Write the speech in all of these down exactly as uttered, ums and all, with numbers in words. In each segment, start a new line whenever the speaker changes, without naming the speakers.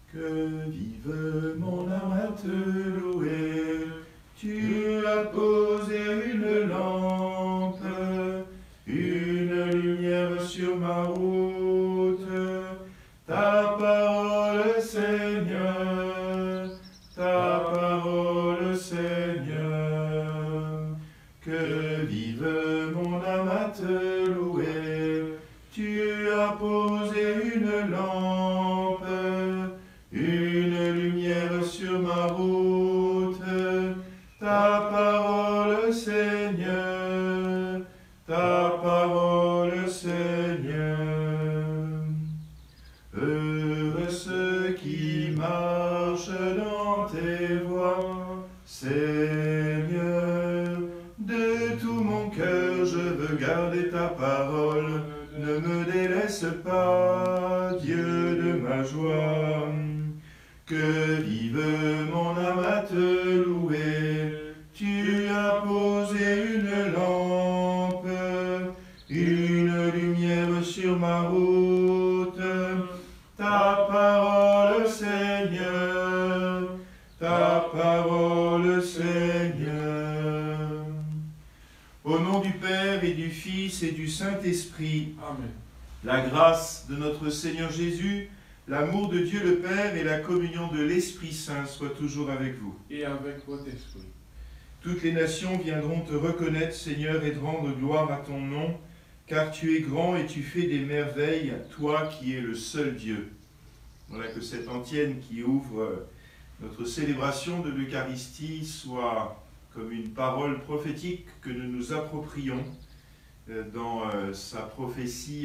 Que vive mon âme à te louer, tu as posé une lampe, une lumière sur ma route, ta parole Seigneur, ta parole Seigneur. Que vive mon âme à te louer, tu as posé une lampe, une lumière sur ma route, ta parole Seigneur, ta parole Seigneur. Heureux ceux qui marchent dans tes voies, Seigneur, de tout mon cœur je veux garder ta parole, ne me délaisse pas, Dieu de ma joie. Que vive mon âme à te louer, tu as posé une lampe, une lumière sur ma route, ta parole Seigneur, ta parole Seigneur. Au nom du Père et du Fils et du Saint-Esprit,
Amen.
La grâce de notre Seigneur Jésus, l'amour de Dieu le Père et la communion de l'Esprit Saint soient toujours avec vous.
Et avec votre esprit.
Toutes les nations viendront te reconnaître, Seigneur, et te rendre gloire à ton nom, car tu es grand et tu fais des merveilles, toi qui es le seul Dieu. Voilà, que cette antienne qui ouvre notre célébration de l'Eucharistie soit comme une parole prophétique que nous nous approprions dans sa prophétie.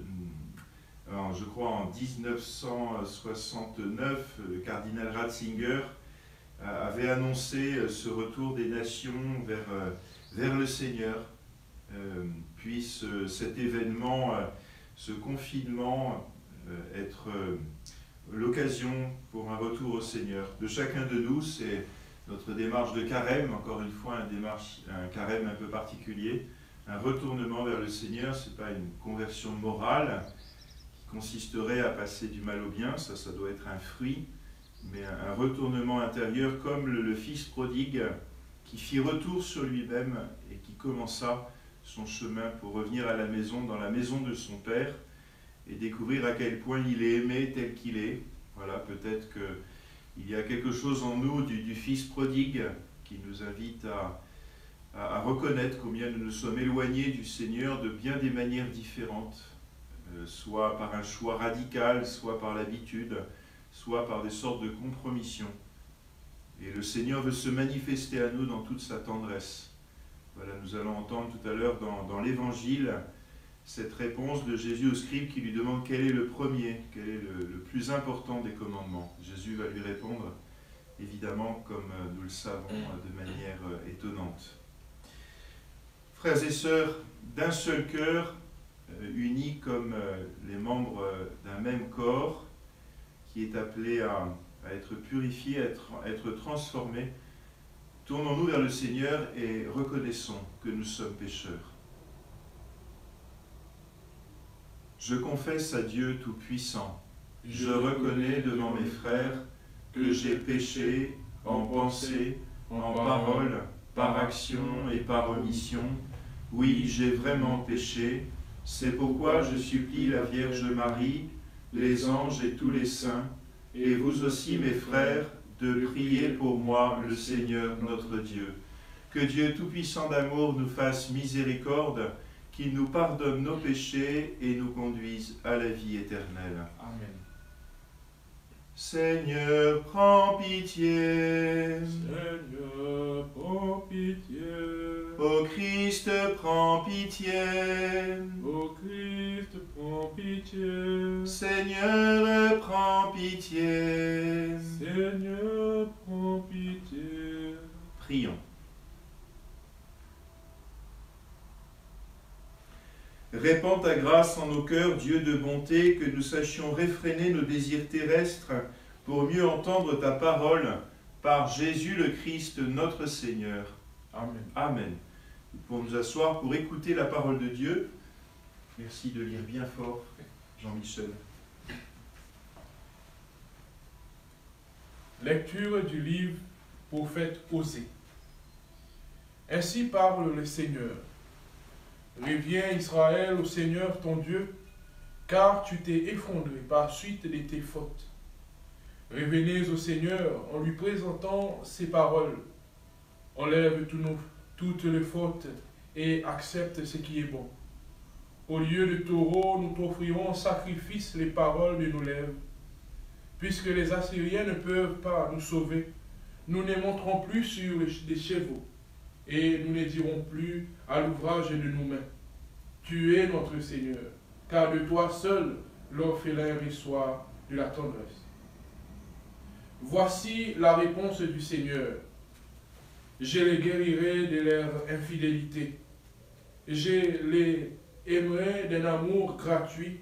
Alors, je crois en mille neuf cent soixante-neuf, le cardinal Ratzinger avait annoncé ce retour des nations vers, vers le Seigneur. Euh, puisse cet événement, ce confinement, être l'occasion pour un retour au Seigneur. De chacun de nous, c'est notre démarche de carême, encore une fois un, démarche, un carême un peu particulier, un retournement vers le Seigneur. Ce n'est pas une conversion morale consisterait à passer du mal au bien, ça, ça doit être un fruit, mais un retournement intérieur comme le, le fils prodigue qui fit retour sur lui-même et qui commença son chemin pour revenir à la maison, dans la maison de son Père, et découvrir à quel point il est aimé tel qu'il est. Voilà, peut-être qu'il y a quelque chose en nous du, du fils prodigue qui nous invite à, à, à reconnaître combien nous nous sommes éloignés du Seigneur de bien des manières différentes, soit par un choix radical, soit par l'habitude, soit par des sortes de compromissions. Et le Seigneur veut se manifester à nous dans toute sa tendresse. Voilà, nous allons entendre tout à l'heure dans, dans l'Évangile cette réponse de Jésus au scribe qui lui demande quel est le premier, quel est le, le plus important des commandements. Jésus va lui répondre, évidemment, comme nous le savons, de manière étonnante. Frères et sœurs, d'un seul cœur, unis comme les membres d'un même corps qui est appelé à, à être purifié, à être, à être transformé, tournons-nous vers le Seigneur et reconnaissons que nous sommes pécheurs. Je confesse à Dieu Tout-Puissant, je reconnais devant mes frères que j'ai péché en pensée, en parole, par action et par omission. Oui, j'ai vraiment péché. C'est pourquoi je supplie la Vierge Marie, les anges et tous les saints, et vous aussi mes frères, de prier pour moi le Seigneur notre Dieu. Que Dieu Tout-Puissant d'amour nous fasse miséricorde, qu'il nous pardonne nos péchés et nous conduise à la vie éternelle.
Amen.
Seigneur, prends pitié.
Seigneur, prends pitié.
Ô Christ, prends pitié.
Ô Christ, prends pitié.
Seigneur, prends pitié.
Seigneur, prends pitié.
Prions. Répands ta grâce en nos cœurs, Dieu de bonté, que nous sachions réfréner nos désirs terrestres pour mieux entendre ta parole par Jésus le Christ, notre Seigneur.
Amen.
Amen. Nous pouvons nous asseoir pour écouter la parole de Dieu. Merci de lire bien fort, Jean-Michel.
Lecture du livre Prophète Osée. Ainsi parle le Seigneur. Reviens Israël au Seigneur ton Dieu, car tu t'es effondré par suite de tes fautes. Revenez au Seigneur en lui présentant ses paroles. Enlève tous nos, toutes les fautes et accepte ce qui est bon. Au lieu de taureau, nous t'offrirons en sacrifice les paroles de nos lèvres. Puisque les Assyriens ne peuvent pas nous sauver, nous ne monterons plus sur des chevaux, et nous ne dirons plus à l'ouvrage de nos mains. Tu es notre Seigneur, car de toi seul l'orphelin reçoit de la tendresse. Voici la réponse du Seigneur. Je les guérirai de leur infidélité. Je les aimerai d'un amour gratuit,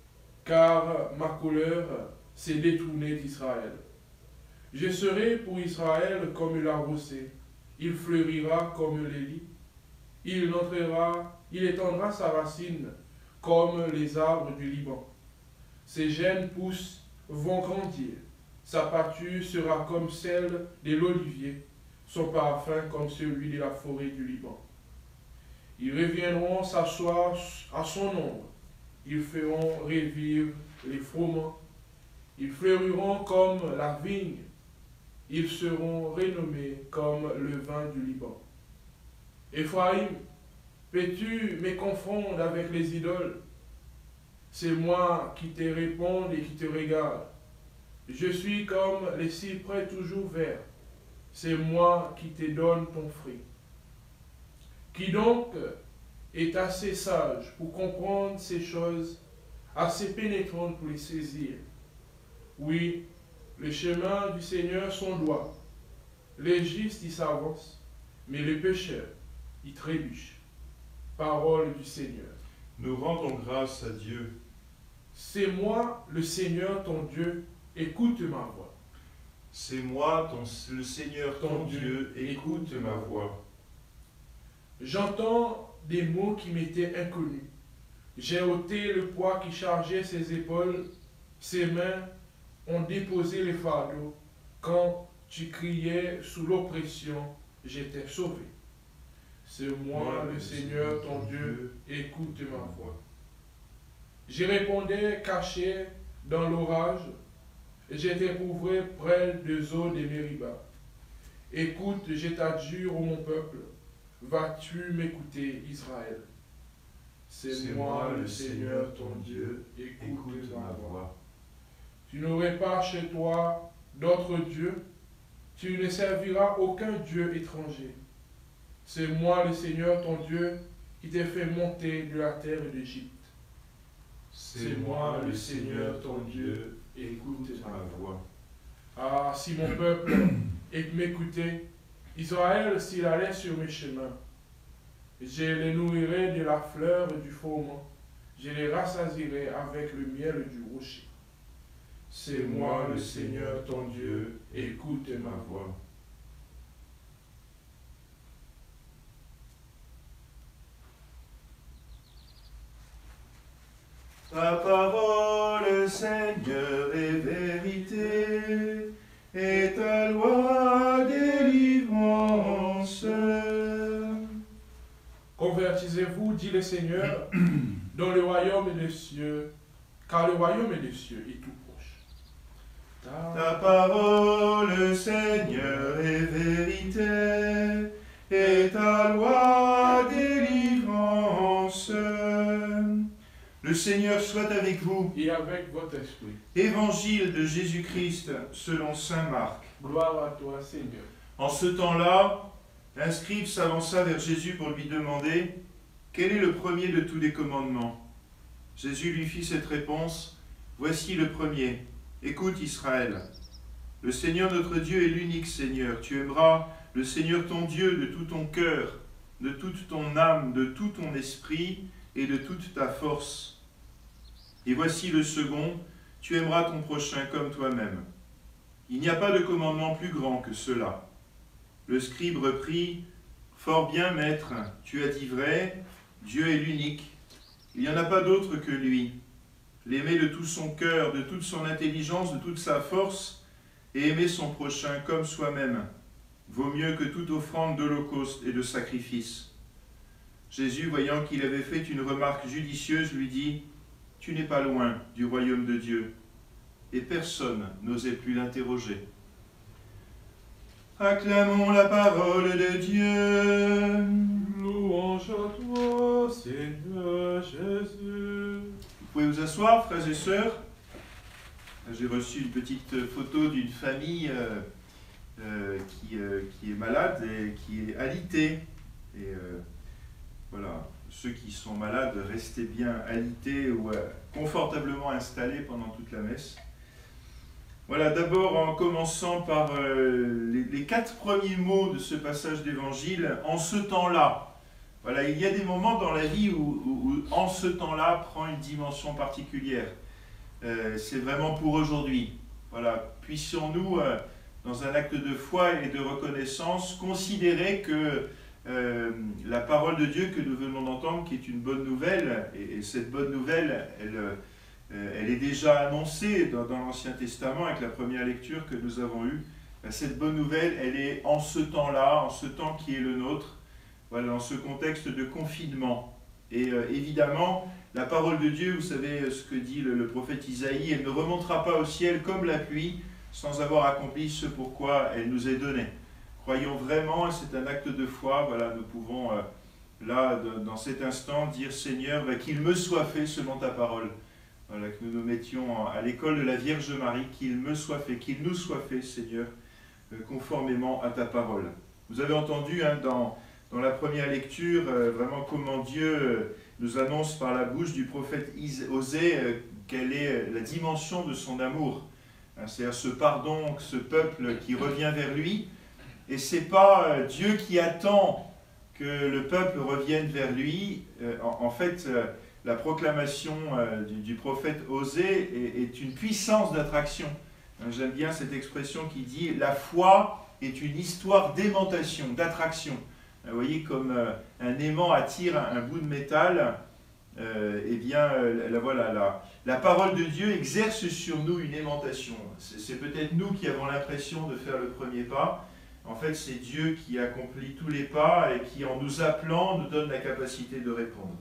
car ma colère s'est détournée d'Israël. Je serai pour Israël comme la rosée. Il fleurira comme les lys. Il entrera, il étendra sa racine comme les arbres du Liban. Ses jeunes pousses vont grandir. Sa pâture sera comme celle de l'olivier, son parfum comme celui de la forêt du Liban. Ils reviendront s'asseoir à son ombre. Ils feront revivre les froment. Ils fleuriront comme la vigne. Ils seront renommés comme le vin du Liban. Éphraïm, peux-tu me confondre avec les idoles? C'est moi qui te réponds et qui te regarde. Je suis comme les cyprès toujours verts. C'est moi qui te donne ton fruit. Qui donc est assez sage pour comprendre ces choses, assez pénétrantes pour les saisir? Oui, les chemins du Seigneur sont droits. Les justes y s'avancent, mais les pécheurs y trébuchent. Parole du Seigneur.
Nous rendons grâce à Dieu.
C'est moi, le Seigneur ton Dieu, écoute ma voix.
C'est moi, ton, le Seigneur ton, ton Dieu, Dieu, écoute ma voix.
J'entends des mots qui m'étaient inconnus. J'ai ôté le poids qui chargeait ses épaules. Ses mains ont déposé les fardeaux. Quand tu criais sous l'oppression, j'étais sauvé. C'est moi, moi, le Seigneur ton Dieu, écoute ma voix. J'y répondais caché dans l'orage, et j'étais couvré près des eaux de Mériba. Écoute, je t'adjure, ô mon peuple, vas-tu m'écouter, Israël? C'est moi, le Seigneur ton Dieu, écoute, écoute ma voix. Tu n'aurais pas chez toi d'autres dieux, tu ne serviras aucun dieu étranger. C'est moi, le Seigneur ton Dieu, qui t'ai fait monter de la terre d'Égypte. C'est moi, le Seigneur ton Dieu, écoute ma voix. Ah, si mon peuple m'écoutait, Israël s'il allait sur mes chemins, je les nourrirai de la fleur du froment, je les rassasierai avec le miel du rocher. C'est moi, le Seigneur ton Dieu, écoute ma voix.
Ta parole, Seigneur, est vérité, et ta loi délivrance.
Convertissez-vous, dit le Seigneur, dans le royaume des cieux, car le royaume des cieux est tout proche.
Ta, ta parole, Seigneur, est vérité, et ta loi délivrance. Le Seigneur soit avec vous.
Et avec votre esprit.
Évangile de Jésus-Christ selon saint Marc.
Gloire à toi, Seigneur.
En ce temps-là, un scribe s'avança vers Jésus pour lui demander « Quel est le premier de tous les commandements ?» Jésus lui fit cette réponse « Voici le premier. Écoute Israël. Le Seigneur notre Dieu est l'unique Seigneur. Tu aimeras le Seigneur ton Dieu de tout ton cœur, de toute ton âme, de tout ton esprit et de toute ta force. Et voici le second, tu aimeras ton prochain comme toi-même. Il n'y a pas de commandement plus grand que cela. » Le scribe reprit, « Fort bien, maître, tu as dit vrai, Dieu est l'unique. Il n'y en a pas d'autre que lui. L'aimer de tout son cœur, de toute son intelligence, de toute sa force, et aimer son prochain comme soi-même vaut mieux que toute offrande d'holocauste et de sacrifice. Jésus, voyant qu'il avait fait une remarque judicieuse, lui dit « Tu n'es pas loin du royaume de Dieu. » Et personne n'osait plus l'interroger. Acclamons la parole de Dieu.
Louange à toi, Seigneur Jésus.
Vous pouvez vous asseoir, frères et sœurs. J'ai reçu une petite photo d'une famille euh, euh, qui, euh, qui est malade et qui est alitée. Et euh, voilà, ceux qui sont malades, restez bien alités ou euh, confortablement installés pendant toute la messe. Voilà, d'abord en commençant par euh, les, les quatre premiers mots de ce passage d'évangile, en ce temps-là. Voilà, il y a des moments dans la vie où, où, où en ce temps-là prend une dimension particulière. Euh, c'est vraiment pour aujourd'hui. Voilà, puissions-nous, euh, dans un acte de foi et de reconnaissance, considérer que euh, la parole de Dieu que nous venons d'entendre, qui est une bonne nouvelle, et, et cette bonne nouvelle, elle... Euh, Elle est déjà annoncée dans, dans l'Ancien Testament avec la première lecture que nous avons eue. Cette bonne nouvelle, elle est en ce temps-là, en ce temps qui est le nôtre, voilà, dans ce contexte de confinement. Et euh, évidemment, la parole de Dieu, vous savez ce que dit le, le prophète Isaïe, elle ne remontera pas au ciel comme la pluie sans avoir accompli ce pourquoi elle nous est donnée. Croyons vraiment, et c'est un acte de foi, voilà, nous pouvons euh, là, de, dans cet instant, dire Seigneur, bah, qu'il me soit fait selon ta parole. Voilà, que nous nous mettions à l'école de la Vierge Marie, qu'il me soit fait, qu'il nous soit fait, Seigneur, conformément à ta parole. Vous avez entendu hein, dans, dans la première lecture, euh, vraiment comment Dieu nous annonce par la bouche du prophète Osée euh, quelle est la dimension de son amour. Hein, c'est-à-dire ce pardon, ce peuple qui revient vers lui. Et ce n'est pas euh, Dieu qui attend que le peuple revienne vers lui. Euh, en, en fait, euh, la proclamation euh, du, du prophète Osée est, est une puissance d'attraction. J'aime bien cette expression qui dit « la foi est une histoire d'aimantation, d'attraction ». Vous voyez, comme euh, un aimant attire un, un bout de métal, euh, eh bien, euh, la, voilà, la, la parole de Dieu exerce sur nous une aimantation. C'est peut-être nous qui avons l'impression de faire le premier pas. En fait, c'est Dieu qui accomplit tous les pas et qui, en nous appelant, nous donne la capacité de répondre.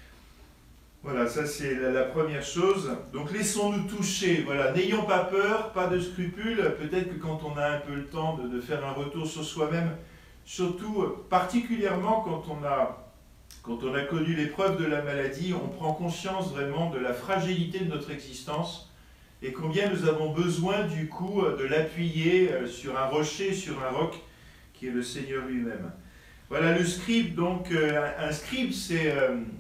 Voilà, ça c'est la première chose. Donc laissons-nous toucher, voilà, n'ayons pas peur, pas de scrupules. Peut-être que quand on a un peu le temps de, de faire un retour sur soi-même, surtout particulièrement quand on a, quand on a connu l'épreuve de la maladie, on prend conscience vraiment de la fragilité de notre existence et combien nous avons besoin du coup de l'appuyer sur un rocher, sur un roc qui est le Seigneur lui-même. Voilà, le scribe, donc, un scribe c'est...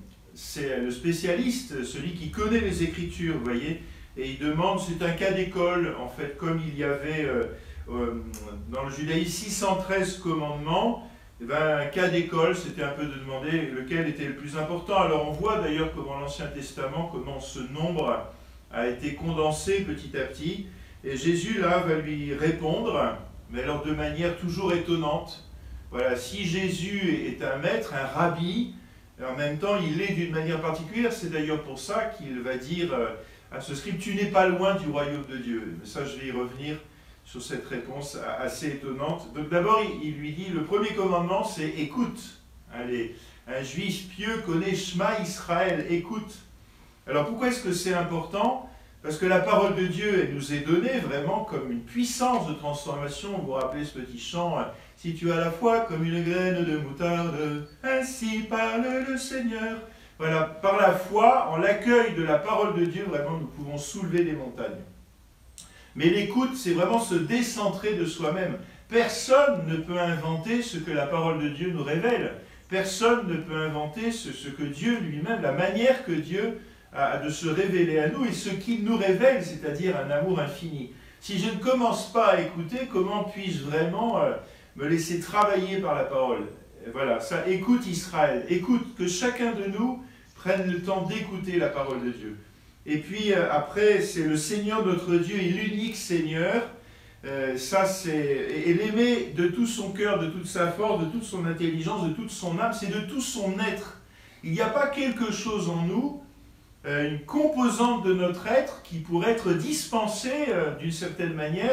C'est le spécialiste, celui qui connaît les Écritures, vous voyez, et il demande, c'est un cas d'école, en fait, comme il y avait euh, euh, dans le judaïsme six cent treize commandements, eh ben, un cas d'école, c'était un peu de demander lequel était le plus important. Alors on voit d'ailleurs comment l'Ancien Testament, comment ce nombre a été condensé petit à petit, et Jésus là va lui répondre, mais alors de manière toujours étonnante. Voilà, si Jésus est un maître, un rabbi, en même temps, il l'est d'une manière particulière. C'est d'ailleurs pour ça qu'il va dire à ce scribe, tu n'es pas loin du royaume de Dieu. Mais ça, je vais y revenir sur cette réponse assez étonnante. Donc d'abord, il lui dit, le premier commandement, c'est écoute. Allez, un juif pieux connaît Shema Israël, écoute. Alors pourquoi est-ce que c'est important? Parce que la parole de Dieu, elle nous est donnée vraiment comme une puissance de transformation. Vous vous rappelez ce petit chant, si tu as la foi comme une graine de moutarde, ainsi parle le Seigneur. Voilà, par la foi, en l'accueil de la parole de Dieu, vraiment nous pouvons soulever des montagnes. Mais l'écoute, c'est vraiment se décentrer de soi-même. Personne ne peut inventer ce que la parole de Dieu nous révèle. Personne ne peut inventer ce, ce que Dieu lui-même, la manière que Dieu a de se révéler à nous et ce qu'il nous révèle, c'est-à-dire un amour infini. Si je ne commence pas à écouter, comment puis-je vraiment euh, me laisser travailler par la parole? Et voilà, ça, écoute Israël, écoute, que chacun de nous prenne le temps d'écouter la parole de Dieu. Et puis euh, après, c'est le Seigneur notre Dieu et l'unique Seigneur, euh, ça c'est, et, et l'aimer de tout son cœur, de toute sa force, de toute son intelligence, de toute son âme, c'est de tout son être. Il n'y a pas quelque chose en nous, une composante de notre être qui pourrait être dispensée euh, d'une certaine manière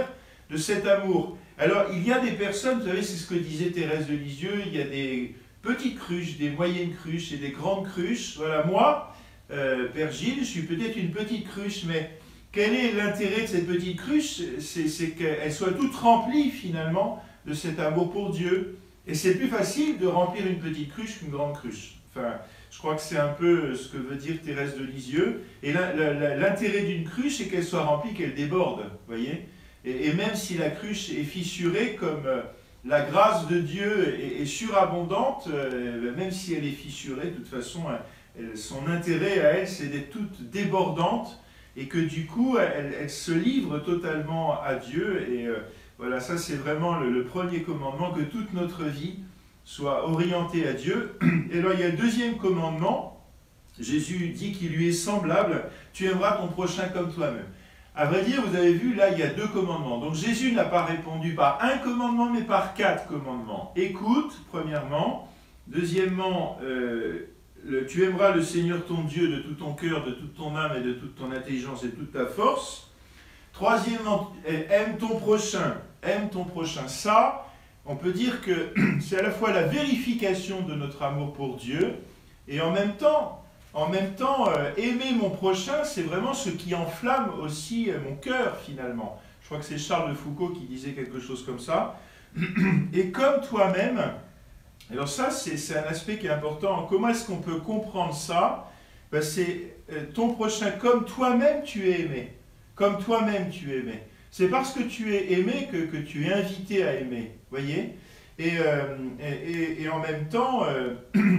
de cet amour. Alors, il y a des personnes, vous savez, c'est ce que disait Thérèse de Lisieux, il y a des petites cruches, des moyennes cruches et des grandes cruches. Voilà, moi, euh, Père Gilles, je suis peut-être une petite cruche, mais quel est l'intérêt de cette petite cruche? C'est qu'elle soit toute remplie, finalement, de cet amour pour Dieu. Et c'est plus facile de remplir une petite cruche qu'une grande cruche. Enfin, je crois que c'est un peu ce que veut dire Thérèse de Lisieux. Et l'intérêt d'une cruche, c'est qu'elle soit remplie, qu'elle déborde, voyez. Et, et même si la cruche est fissurée, comme euh, la grâce de Dieu est, est surabondante, euh, même si elle est fissurée, de toute façon, elle, son intérêt à elle, c'est d'être toute débordante, et que du coup, elle, elle se livre totalement à Dieu. Et euh, voilà, ça c'est vraiment le, le premier commandement, que toute notre vie soit orientée à Dieu. Et alors il y a le deuxième commandement, Jésus dit qu'il lui est semblable, tu aimeras ton prochain comme toi-même. À vrai dire, vous avez vu, là il y a deux commandements. Donc Jésus n'a pas répondu par un commandement, mais par quatre commandements. Écoute, premièrement. Deuxièmement, euh, le, tu aimeras le Seigneur ton Dieu de tout ton cœur, de toute ton âme et de toute ton intelligence et de toute ta force. Troisièmement, aime ton prochain, aime ton prochain. Ça, on peut dire que c'est à la fois la vérification de notre amour pour Dieu, et en même temps, en même temps euh, aimer mon prochain, c'est vraiment ce qui enflamme aussi euh, mon cœur, finalement. Je crois que c'est Charles de Foucault qui disait quelque chose comme ça. Et comme toi-même, alors ça, c'est un aspect qui est important. Comment est-ce qu'on peut comprendre ça? Ben, c'est euh, ton prochain comme toi-même tu es aimé. Comme toi-même tu es aimé. C'est parce que tu es aimé que, que tu es invité à aimer, voyez. Et, euh, et, et en même temps, euh,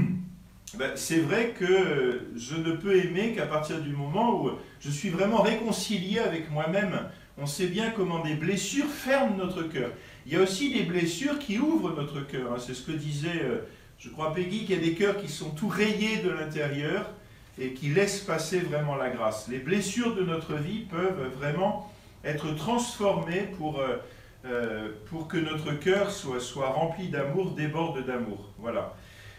ben, c'est vrai que je ne peux aimer qu'à partir du moment où je suis vraiment réconcilié avec moi-même. On sait bien comment des blessures ferment notre cœur. Il y a aussi des blessures qui ouvrent notre cœur. C'est ce que disait, euh, je crois, Peggy, qu'il y a des cœurs qui sont tout rayés de l'intérieur et qui laissent passer vraiment la grâce. Les blessures de notre vie peuvent vraiment être transformées pour, euh, euh, pour que notre cœur soit, soit rempli d'amour, déborde d'amour. Voilà.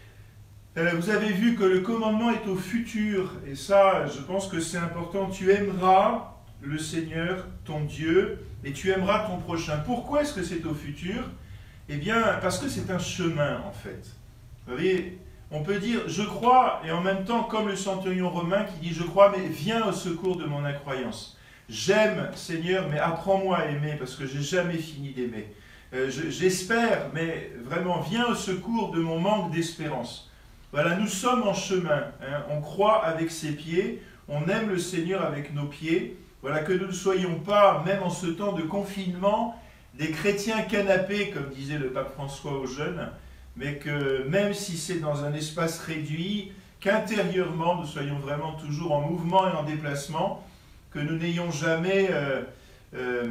Euh, vous avez vu que le commandement est au futur, et ça, je pense que c'est important. Tu aimeras le Seigneur, ton Dieu, et tu aimeras ton prochain. Pourquoi est-ce que c'est au futur? Eh bien, parce que c'est un chemin, en fait. Vous voyez, on peut dire, je crois, et en même temps, comme le centurion romain qui dit, je crois, mais viens au secours de mon incroyance. J'aime, Seigneur, mais apprends-moi à aimer, parce que j'ai jamais fini d'aimer. Euh, J'espère, mais vraiment, viens au secours de mon manque d'espérance. Voilà, nous sommes en chemin. Hein, on croit avec ses pieds, on aime le Seigneur avec nos pieds. Voilà, que nous ne soyons pas, même en ce temps de confinement, des chrétiens canapés, comme disait le pape François aux jeunes, mais que même si c'est dans un espace réduit, qu'intérieurement nous soyons vraiment toujours en mouvement et en déplacement, que nous n'ayons jamais euh, euh,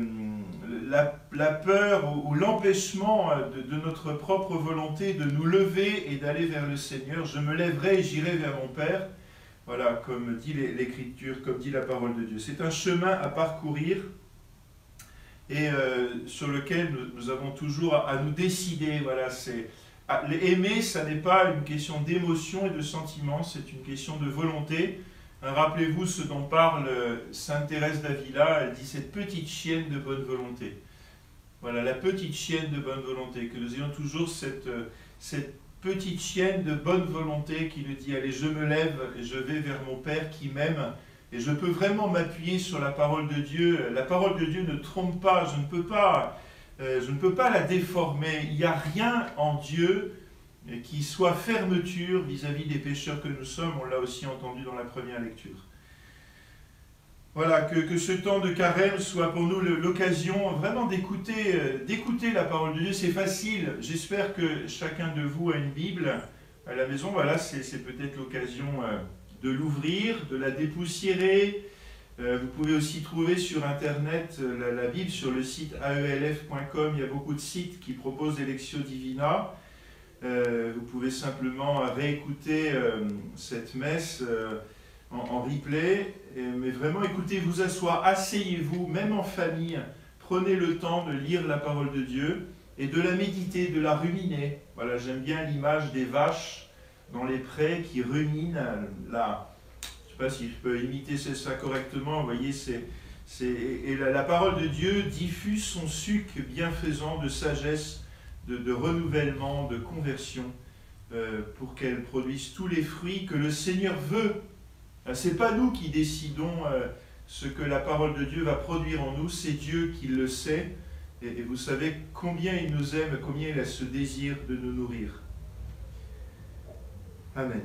la, la peur ou, ou l'empêchement de, de notre propre volonté de nous lever et d'aller vers le Seigneur. Je me lèverai et j'irai vers mon Père. Voilà, comme dit l'Écriture, comme dit la parole de Dieu. C'est un chemin à parcourir et euh, sur lequel nous, nous avons toujours à, à nous décider. Voilà, c'est aimer, ça n'est pas une question d'émotion et de sentiment, c'est une question de volonté. Hein, rappelez-vous ce dont parle Sainte Thérèse d'Avila, elle dit cette petite chienne de bonne volonté. Voilà, la petite chienne de bonne volonté, que nous ayons toujours cette, cette petite chienne de bonne volonté qui nous dit, allez, je me lève et je vais vers mon Père qui m'aime, et je peux vraiment m'appuyer sur la parole de Dieu. La parole de Dieu ne trompe pas, je ne peux pas, euh, je ne peux pas la déformer. Il n'y a rien en Dieu qui soit fermeture vis-à-vis des pécheurs que nous sommes. On l'a aussi entendu dans la première lecture. Voilà, que, que ce temps de carême soit pour nous l'occasion vraiment d'écouter euh, d'écouter la parole de Dieu. C'est facile. J'espère que chacun de vous a une Bible à la maison. Voilà, c'est peut-être l'occasion euh, de l'ouvrir, de la dépoussiérer. Euh, vous pouvez aussi trouver sur Internet euh, la, la Bible sur le site A E L F point com. Il y a beaucoup de sites qui proposent des Lectio Divina. Euh, vous pouvez simplement réécouter euh, cette messe euh, en, en replay, et, mais vraiment écoutez, vous asseoir, asseyez-vous, même en famille, prenez le temps de lire la parole de Dieu et de la méditer, de la ruminer. Voilà, j'aime bien l'image des vaches dans les prés qui ruminent la... Je ne sais pas si je peux imiter ça correctement, vous voyez, c'est Et la, la parole de Dieu diffuse son suc bienfaisant de sagesse, de, de renouvellement, de conversion, euh, pour qu'elle produise tous les fruits que le Seigneur veut. Ce n'est pas nous qui décidons euh, ce que la parole de Dieu va produire en nous, c'est Dieu qui le sait. Et, et vous savez combien il nous aime, combien il a ce désir de nous nourrir. Amen.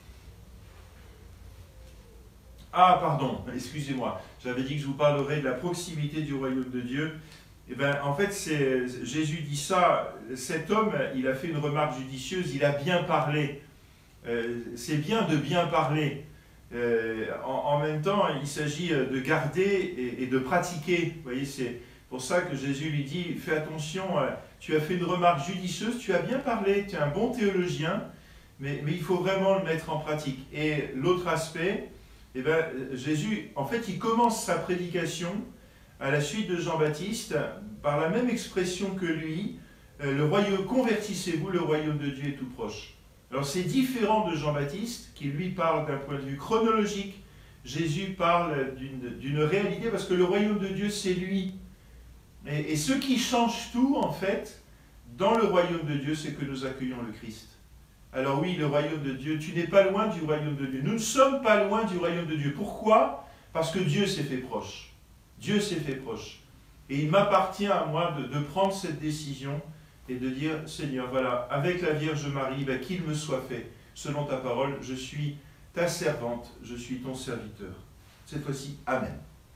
Ah, pardon, excusez-moi. J'avais dit que je vous parlerais de la proximité du royaume de Dieu. Eh bien, en fait, c'est, Jésus dit ça. Cet homme, il a fait une remarque judicieuse, il a bien parlé. Euh, c'est bien de bien parler. Euh, en, en même temps, il s'agit de garder et, et de pratiquer. Vous voyez, c'est pour ça que Jésus lui dit, fais attention, tu as fait une remarque judicieuse, tu as bien parlé, tu es un bon théologien, mais, mais il faut vraiment le mettre en pratique. Et l'autre aspect, eh bien, Jésus, en fait, il commence sa prédication à la suite de Jean-Baptiste par la même expression que lui, euh, le royaume, convertissez-vous, le royaume de Dieu est tout proche. Alors c'est différent de Jean-Baptiste, qui lui parle d'un point de vue chronologique. Jésus parle d'une, d'une réalité, parce que le royaume de Dieu, c'est lui. Et, et ce qui change tout, en fait, dans le royaume de Dieu, c'est que nous accueillons le Christ. Alors oui, le royaume de Dieu, tu n'es pas loin du royaume de Dieu. Nous ne sommes pas loin du royaume de Dieu. Pourquoi? Parce que Dieu s'est fait proche. Dieu s'est fait proche. Et il m'appartient à moi de, de prendre cette décision et de dire, Seigneur, voilà, avec la Vierge Marie, ben, qu'il me soit fait, selon ta parole, je suis ta servante, je suis ton serviteur. Cette fois-ci, Amen.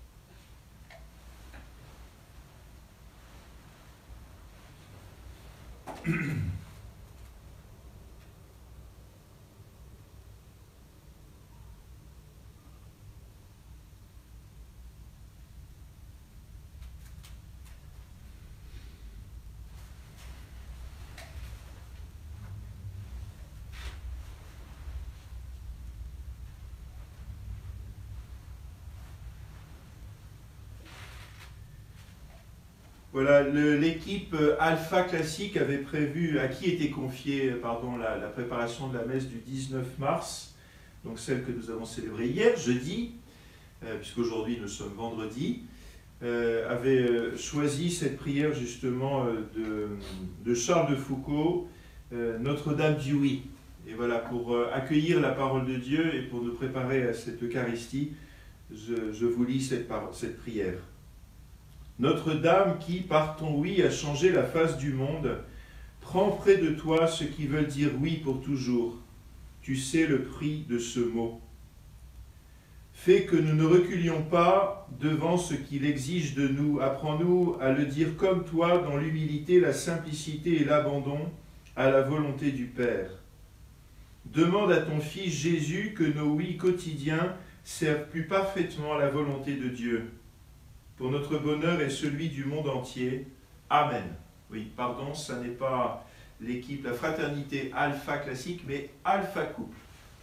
Voilà, le, l'équipe Alpha Classique avait prévu, à qui était confiée pardon, la, la préparation de la messe du dix-neuf mars, donc celle que nous avons célébrée hier, jeudi, euh, puisqu'aujourd'hui nous sommes vendredi, euh, avait choisi cette prière justement de, de Charles de Foucauld, euh, Notre-Dame du Oui. Et voilà, pour accueillir la parole de Dieu et pour nous préparer à cette Eucharistie, je, je vous lis cette, cette prière. Notre-Dame qui, par ton oui, a changé la face du monde, prends près de toi ceux qui veulent dire oui pour toujours. Tu sais le prix de ce mot. Fais que nous ne reculions pas devant ce qu'il exige de nous. Apprends-nous à le dire comme toi, dans l'humilité, la simplicité et l'abandon, à la volonté du Père. Demande à ton Fils Jésus que nos oui quotidiens servent plus parfaitement la volonté de Dieu. Pour notre bonheur et celui du monde entier. Amen. Oui, pardon, ça n'est pas l'équipe, la fraternité Alpha Classique, mais Alpha Couple.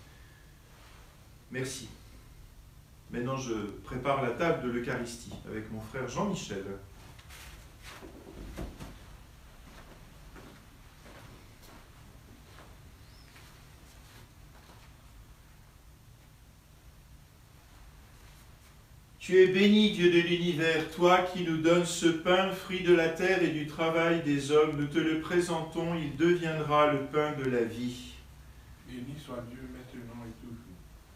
Merci. Maintenant, je prépare la table de l'Eucharistie avec mon frère Jean-Michel. Tu es béni, Dieu de l'univers, toi qui nous donnes ce pain, fruit de la terre et du travail des hommes. Nous te le présentons, il deviendra le pain de la vie.
Béni soit Dieu maintenant et toujours.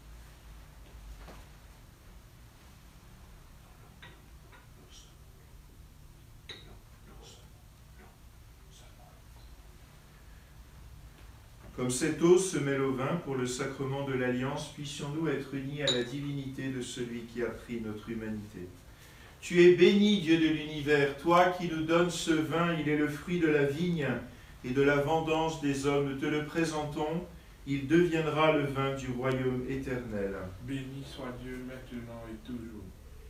Comme cette eau se mêle au vin pour le sacrement de l'Alliance, puissions-nous être unis à la divinité de celui qui a pris notre humanité. Tu es béni, Dieu de l'univers, toi qui nous donnes ce vin, il est le fruit de la vigne et de la vendange des hommes. Nous te le présentons, il deviendra le vin du royaume éternel.
Béni soit Dieu maintenant et toujours.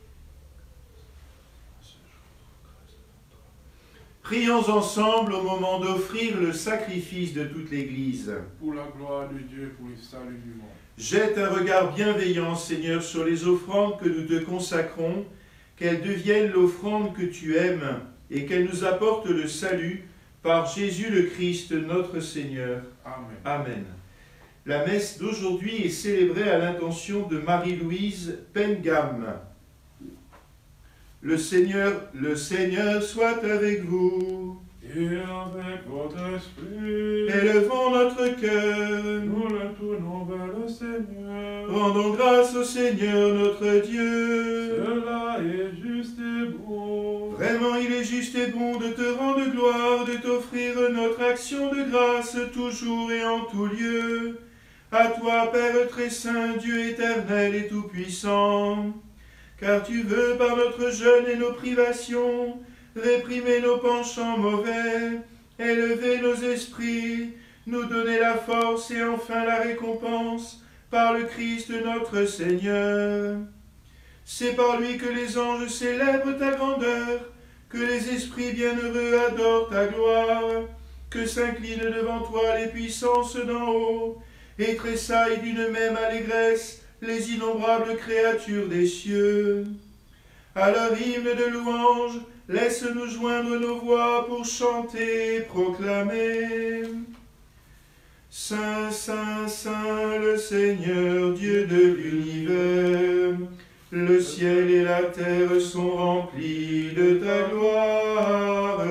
Prions ensemble au moment d'offrir le sacrifice de toute l'Église.
Pour la gloire de Dieu et pour le salut du monde.
Jette un regard bienveillant, Seigneur, sur les offrandes que nous te consacrons, qu'elles deviennent l'offrande que tu aimes et qu'elles nous apportent le salut par Jésus le Christ, notre Seigneur.
Amen.
Amen. La messe d'aujourd'hui est célébrée à l'intention de Marie-Louise Pengam. Le Seigneur, le Seigneur soit avec vous.
Et avec votre esprit,
Élevons notre cœur.
nous le tournons vers le Seigneur.
Rendons grâce au Seigneur notre Dieu.
Cela est juste et bon.
Vraiment, il est juste et bon de te rendre gloire, de t'offrir notre action de grâce toujours et en tout lieu. À toi, Père très saint, Dieu éternel et tout-puissant, car tu veux, par notre jeûne et nos privations, réprimer nos penchants mauvais, élever nos esprits, nous donner la force et enfin la récompense par le Christ notre Seigneur. C'est par lui que les anges célèbrent ta grandeur, que les esprits bienheureux adorent ta gloire, que s'inclinent devant toi les puissances d'en haut, et tressaillent d'une même allégresse les innombrables créatures des cieux. À leur hymne de louange, laisse-nous joindre nos voix pour chanter et proclamer. Saint, Saint, Saint, le Seigneur, Dieu de l'univers, le ciel et la terre sont remplis de ta gloire.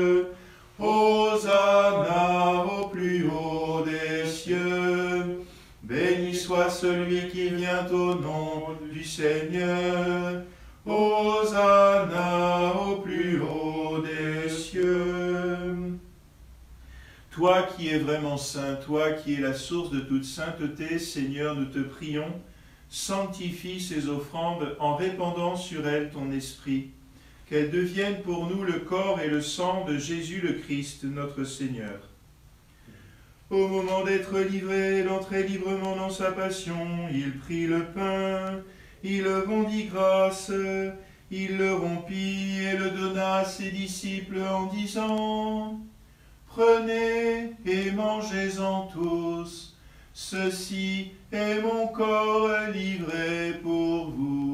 Hosanna au plus haut des cieux. Béni soit celui qui vient au nom du Seigneur. Hosanna au plus haut des cieux. Toi qui es vraiment saint, toi qui es la source de toute sainteté, Seigneur, nous te prions, sanctifie ces offrandes en répandant sur elles ton esprit, qu'elles deviennent pour nous le corps et le sang de Jésus le Christ, notre Seigneur. Au moment d'être livré, d'entrer librement dans sa passion, il prit le pain, il rendit grâce, il le rompit et le donna à ses disciples en disant « Prenez et mangez-en tous, ceci est mon corps livré pour vous. »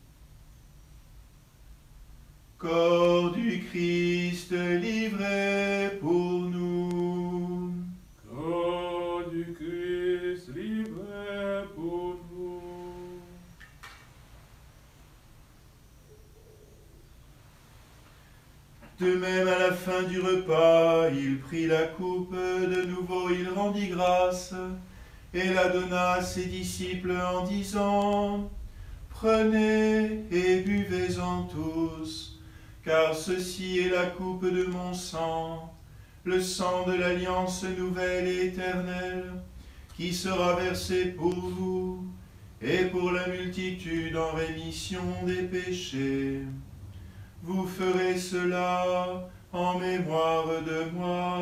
Corps du Christ livré pour nous.
Corps du Christ livré pour nous.
De même, à la fin du repas, il prit la coupe, de nouveau il rendit grâce, et la donna à ses disciples en disant « Prenez et buvez-en tous, car ceci est la coupe de mon sang, le sang de l'alliance nouvelle et éternelle, qui sera versé pour vous et pour la multitude en rémission des péchés. Vous ferez cela en mémoire de moi. »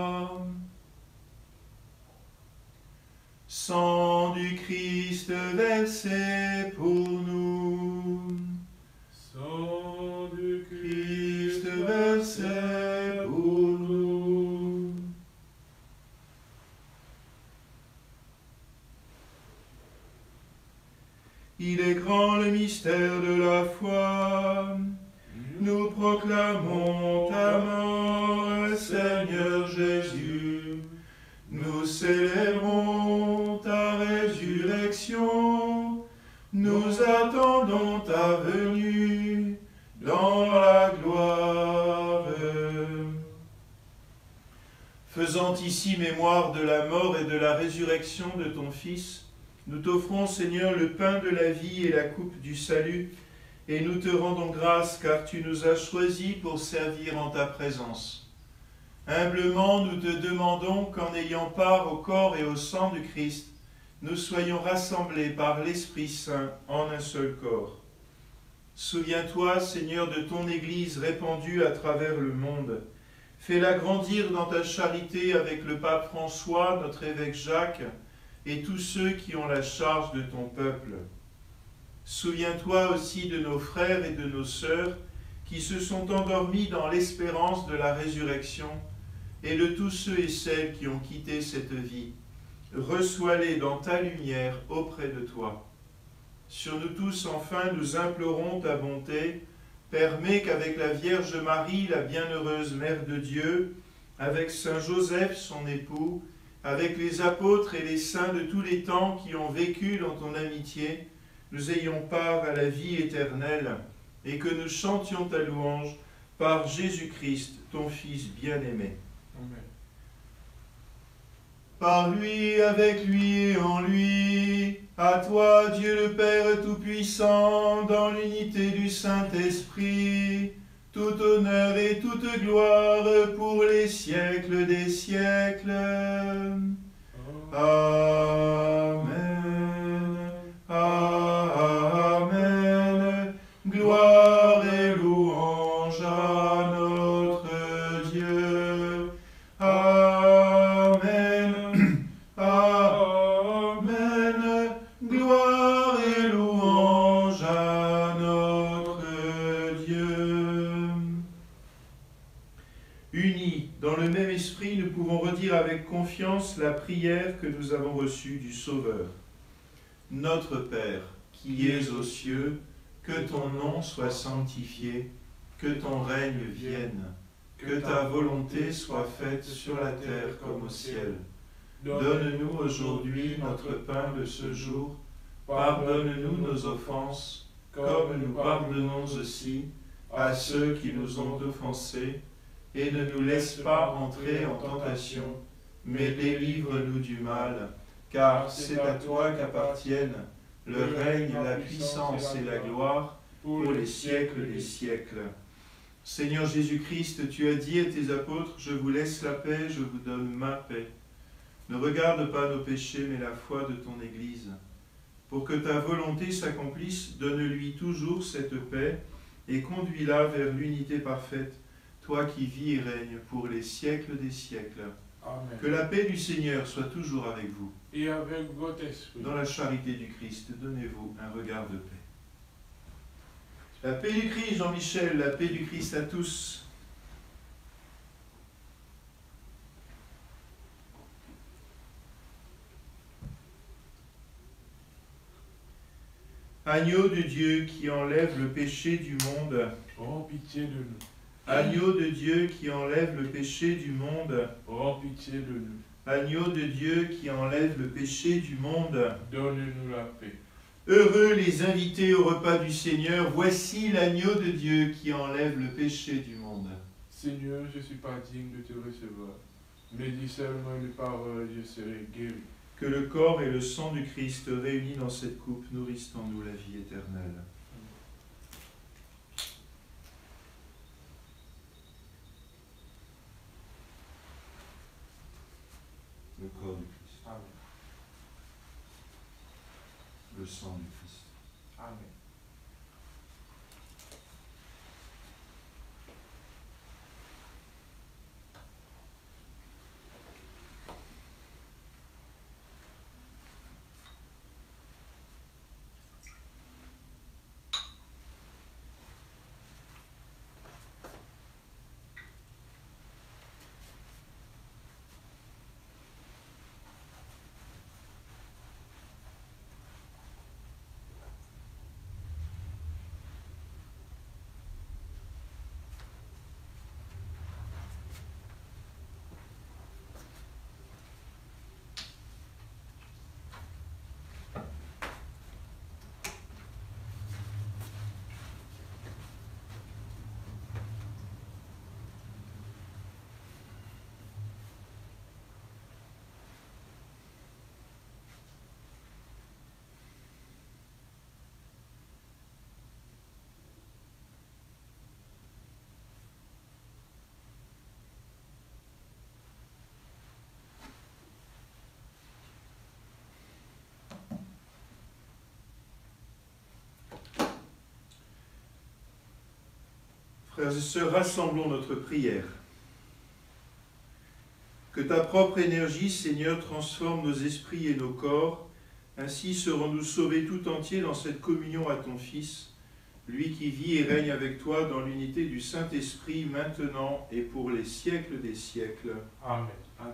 Sang du Christ versé pour nous.
Sang du
Christ versé pour nous. Il est grand le mystère de la foi. Nous proclamons ta mort, Seigneur Jésus. Nous célébrons ta résurrection. Nous attendons ta venue dans la gloire. Faisant ici mémoire de la mort et de la résurrection de ton Fils, nous t'offrons, Seigneur, le pain de la vie et la coupe du salut, et nous te rendons grâce car tu nous as choisis pour servir en ta présence. Humblement, nous te demandons qu'en ayant part au corps et au sang du Christ, nous soyons rassemblés par l'Esprit Saint en un seul corps. Souviens-toi, Seigneur, de ton Église répandue à travers le monde. Fais-la grandir dans ta charité avec le pape François, notre évêque Jacques, et tous ceux qui ont la charge de ton peuple. Souviens-toi aussi de nos frères et de nos sœurs qui se sont endormis dans l'espérance de la résurrection, et de tous ceux et celles qui ont quitté cette vie. Reçois-les dans ta lumière auprès de toi. Sur nous tous, enfin, nous implorons ta bonté. Permets qu'avec la Vierge Marie, la bienheureuse Mère de Dieu, avec Saint Joseph, son époux, avec les apôtres et les saints de tous les temps qui ont vécu dans ton amitié, nous ayons part à la vie éternelle et que nous chantions ta louange par Jésus-Christ, ton Fils bien-aimé.
Amen.
Par lui, avec lui et en lui, à toi, Dieu le Père Tout-Puissant, dans l'unité du Saint-Esprit, tout honneur et toute gloire pour les siècles des siècles. Amen. Amen. Gloire et louange à notre Dieu. Amen. Amen. Gloire et louange à notre Dieu. Unis dans le même esprit, nous pouvons redire avec confiance la prière que nous avons reçue du Sauveur. Notre Père, qui es aux cieux, que ton nom soit sanctifié, que ton règne vienne, que ta volonté soit faite sur la terre comme au ciel. Donne-nous aujourd'hui notre pain de ce jour. Pardonne-nous nos offenses, comme nous pardonnons aussi à ceux qui nous ont offensés. Et ne nous laisse pas entrer en tentation, mais délivre-nous du mal, car c'est à toi qu'appartiennent le règne, la puissance et la gloire pour les siècles des siècles. Seigneur Jésus-Christ, tu as dit à tes apôtres, je vous laisse la paix, je vous donne ma paix. Ne regarde pas nos péchés, mais la foi de ton Église. Pour que ta volonté s'accomplisse, donne-lui toujours cette paix et conduis-la vers l'unité parfaite, toi qui vis et règnes pour les siècles des siècles.
Amen.
Que la paix du Seigneur soit toujours avec vous.
Et avec votre esprit.
Dans la charité du Christ, donnez-vous un regard de paix. La paix du Christ, Jean-Michel, la paix du Christ à tous. Agneau de Dieu qui enlève le péché du monde.
Oh, pitié de nous.
Agneau de Dieu qui enlève le péché du monde.
Oh, pitié de nous.
Agneau de Dieu qui enlève le péché du monde.
Donne-nous la paix.
Heureux les invités au repas du Seigneur, voici l'agneau de Dieu qui enlève le péché du monde.
Seigneur, je ne suis pas digne de te recevoir, mais dis seulement une parole, je serai guéri.
Que le corps et le sang du Christ réunis dans cette coupe nourrissent en nous la vie éternelle. Le corps du Christ.
Amen.
Le sang du Christ.
Amen.
Frères et sœurs, rassemblons notre prière. Que ta propre énergie, Seigneur, transforme nos esprits et nos corps. Ainsi serons-nous sauvés tout entiers dans cette communion à ton Fils, lui qui vit et règne avec toi dans l'unité du Saint-Esprit, maintenant et pour les siècles des siècles.
Amen.
Amen.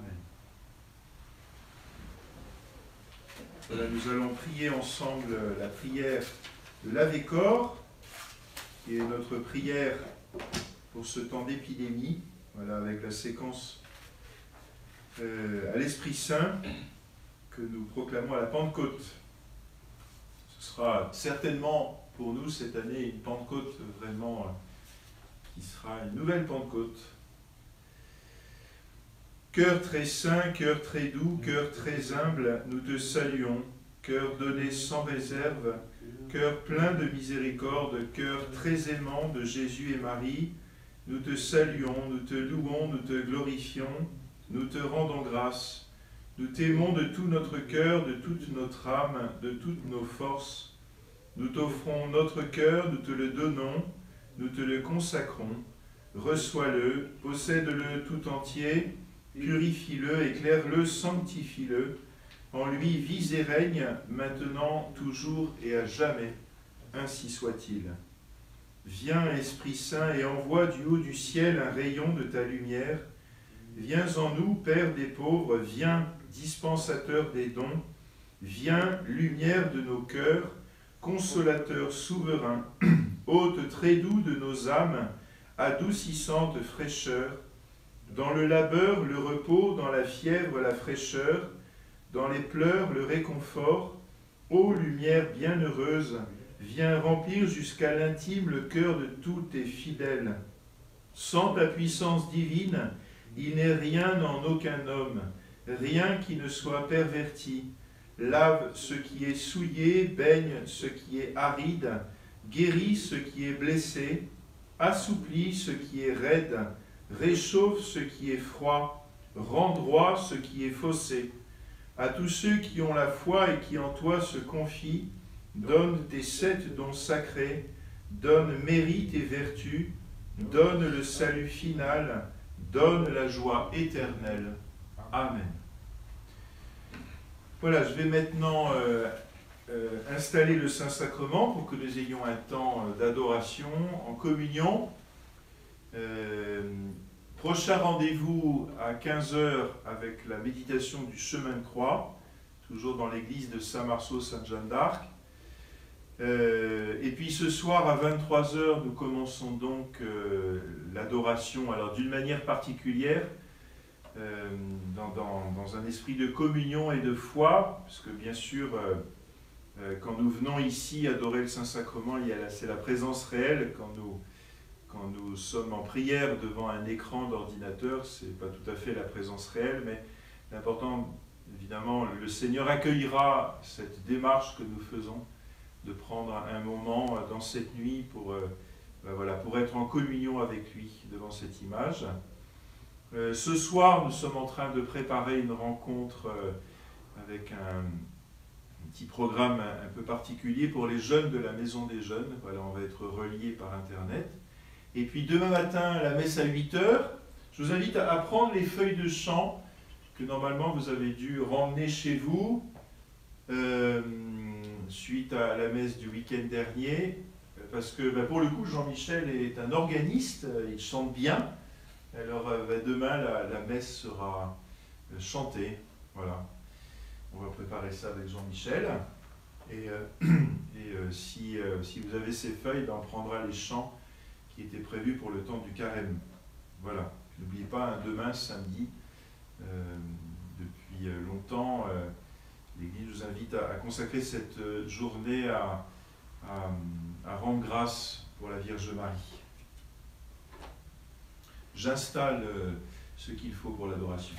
Voilà, nous allons prier ensemble la prière de l'Ave-Corps, qui est notre prière pour ce temps d'épidémie, voilà, avec la séquence euh, à l'Esprit Saint que nous proclamons à la Pentecôte. Ce sera certainement pour nous cette année une Pentecôte vraiment qui sera une nouvelle Pentecôte. Cœur très saint, cœur très doux, cœur très humble, nous te saluons. Cœur donné sans réserve, cœur plein de miséricorde, cœur très aimant de Jésus et Marie, nous te saluons, nous te louons, nous te glorifions, nous te rendons grâce. Nous t'aimons de tout notre cœur, de toute notre âme, de toutes nos forces. Nous t'offrons notre cœur, nous te le donnons, nous te le consacrons. Reçois-le, possède-le tout entier, purifie-le, éclaire-le, sanctifie-le. En lui vis et règne, maintenant, toujours et à jamais. Ainsi soit-il. Viens, Esprit Saint, et envoie du haut du ciel un rayon de ta lumière. Viens en nous, Père des pauvres, viens, dispensateur des dons. Viens, lumière de nos cœurs, consolateur souverain, hôte très doux de nos âmes, adoucissante fraîcheur. Dans le labeur, le repos, dans la fièvre, la fraîcheur, dans les pleurs, le réconfort. Ô lumière bienheureuse, viens remplir jusqu'à l'intime le cœur de tous tes fidèles. Sans ta puissance divine, il n'est rien en aucun homme, rien qui ne soit perverti. Lave ce qui est souillé, baigne ce qui est aride, guéris ce qui est blessé, assouplis ce qui est raide, réchauffe ce qui est froid, rend droit ce qui est faussé. À tous ceux qui ont la foi et qui en toi se confient, donne tes sept dons sacrés, donne mérite et vertu, donne le salut final, donne la joie éternelle. Amen. Voilà, je vais maintenant euh, euh, installer le Saint-Sacrement pour que nous ayons un temps d'adoration en communion. Euh, prochain rendez-vous à quinze heures avec la méditation du chemin de croix, toujours dans l'église de Saint-Marceau, Sainte-Jeanne d'Arc. Euh, et puis ce soir à vingt-trois heures, nous commençons donc euh, l'adoration, alors d'une manière particulière, euh, dans, dans, dans un esprit de communion et de foi, parce que bien sûr, euh, euh, quand nous venons ici adorer le Saint-Sacrement, c'est la présence réelle. Quand nous, quand nous sommes en prière devant un écran d'ordinateur, ce n'est pas tout à fait la présence réelle, mais l'important, évidemment, le Seigneur accueillera cette démarche que nous faisons, de prendre un moment dans cette nuit pour, euh, ben voilà, pour être en communion avec lui devant cette image. Euh, ce soir, nous sommes en train de préparer une rencontre euh, avec un, un petit programme un, un peu particulier pour les jeunes de la Maison des Jeunes. Voilà, on va être reliés par Internet. Et puis demain matin, la messe à huit heures. Je vous invite à, à prendre les feuilles de chant que normalement vous avez dû ramener chez vous. Euh, suite à la messe du week-end dernier, parce que bah, pour le coup Jean-Michel est un organiste, il chante bien, alors bah, demain la, la messe sera chantée, voilà, on va préparer ça avec Jean-Michel, et, euh, et euh, si, euh, si vous avez ces feuilles, bah, on prendra les chants qui étaient prévus pour le temps du carême, voilà, n'oubliez pas, hein, demain samedi, euh, depuis longtemps, euh, l'Église nous invite à, à consacrer cette journée à, à, à rendre grâce pour la Vierge Marie. J'installe ce qu'il faut pour l'adoration.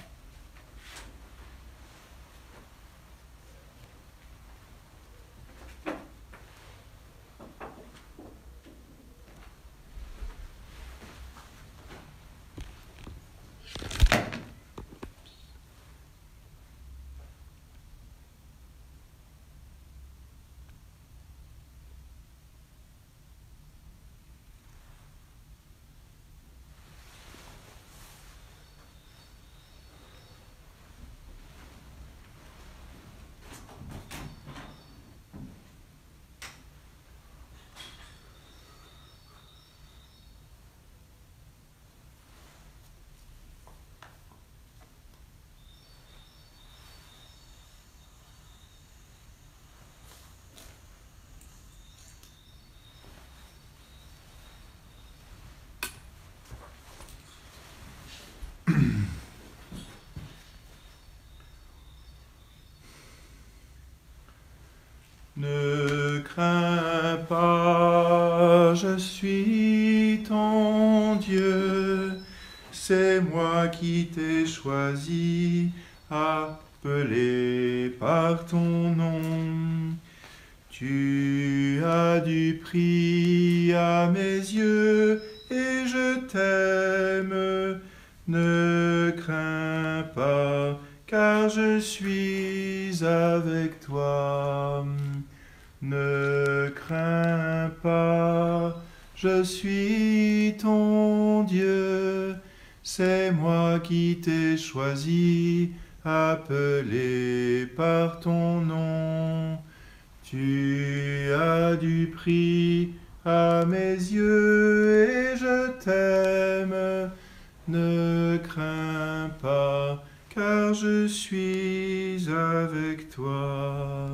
Dieu, c'est moi qui t'ai choisi, appelé par ton nom. Tu as du prix à mes yeux, et je t'aime. Ne crains pas, car je suis avec toi. Ne crains pas, je suis ton Dieu, c'est moi qui t'ai choisi, appelé par ton nom. Tu as du prix à mes yeux et je t'aime. Ne crains pas, car je suis avec toi.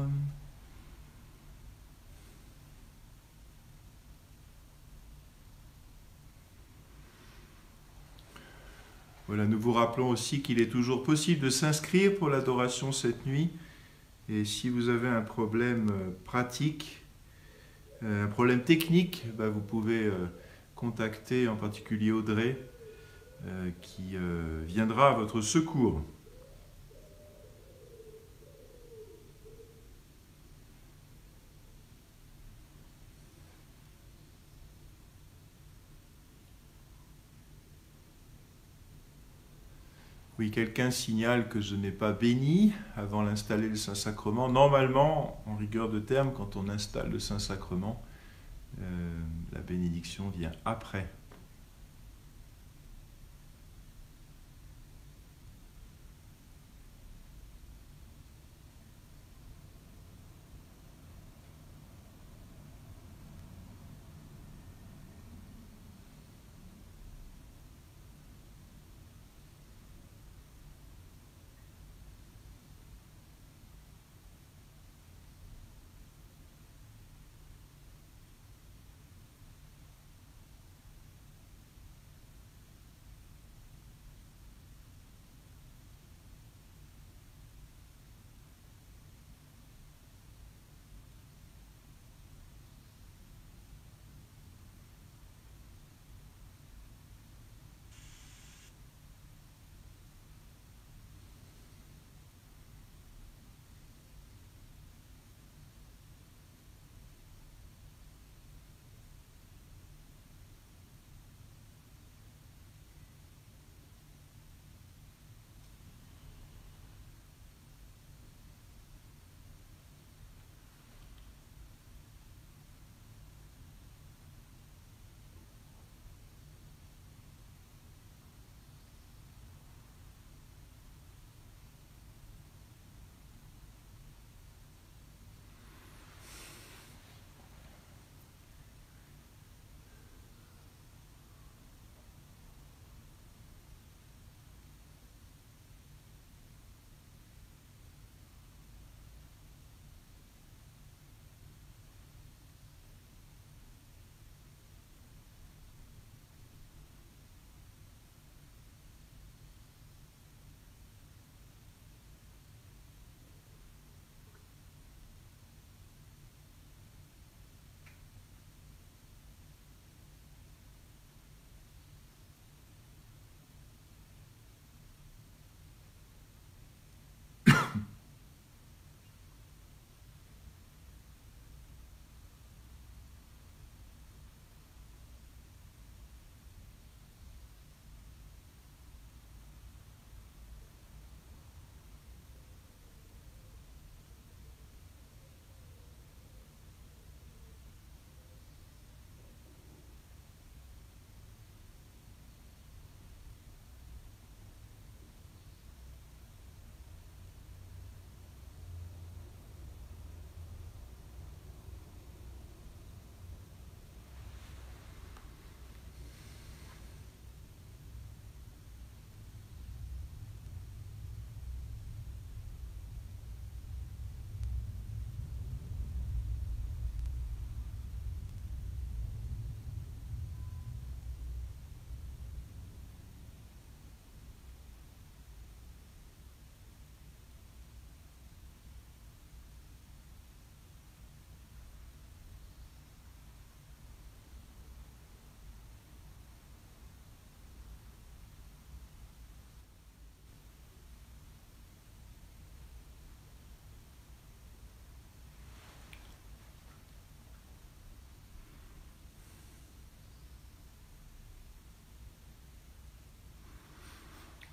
Voilà, nous vous rappelons aussi qu'il est toujours possible de s'inscrire pour l'adoration cette nuit. Et si vous avez un problème pratique, un problème technique, bah vous pouvez contacter en particulier Audrey, euh, qui euh, viendra à votre secours. Oui, quelqu'un signale que je n'ai pas béni avant d'installer le Saint-Sacrement. Normalement, en rigueur de terme, quand on installe le Saint-Sacrement, euh, la bénédiction vient après.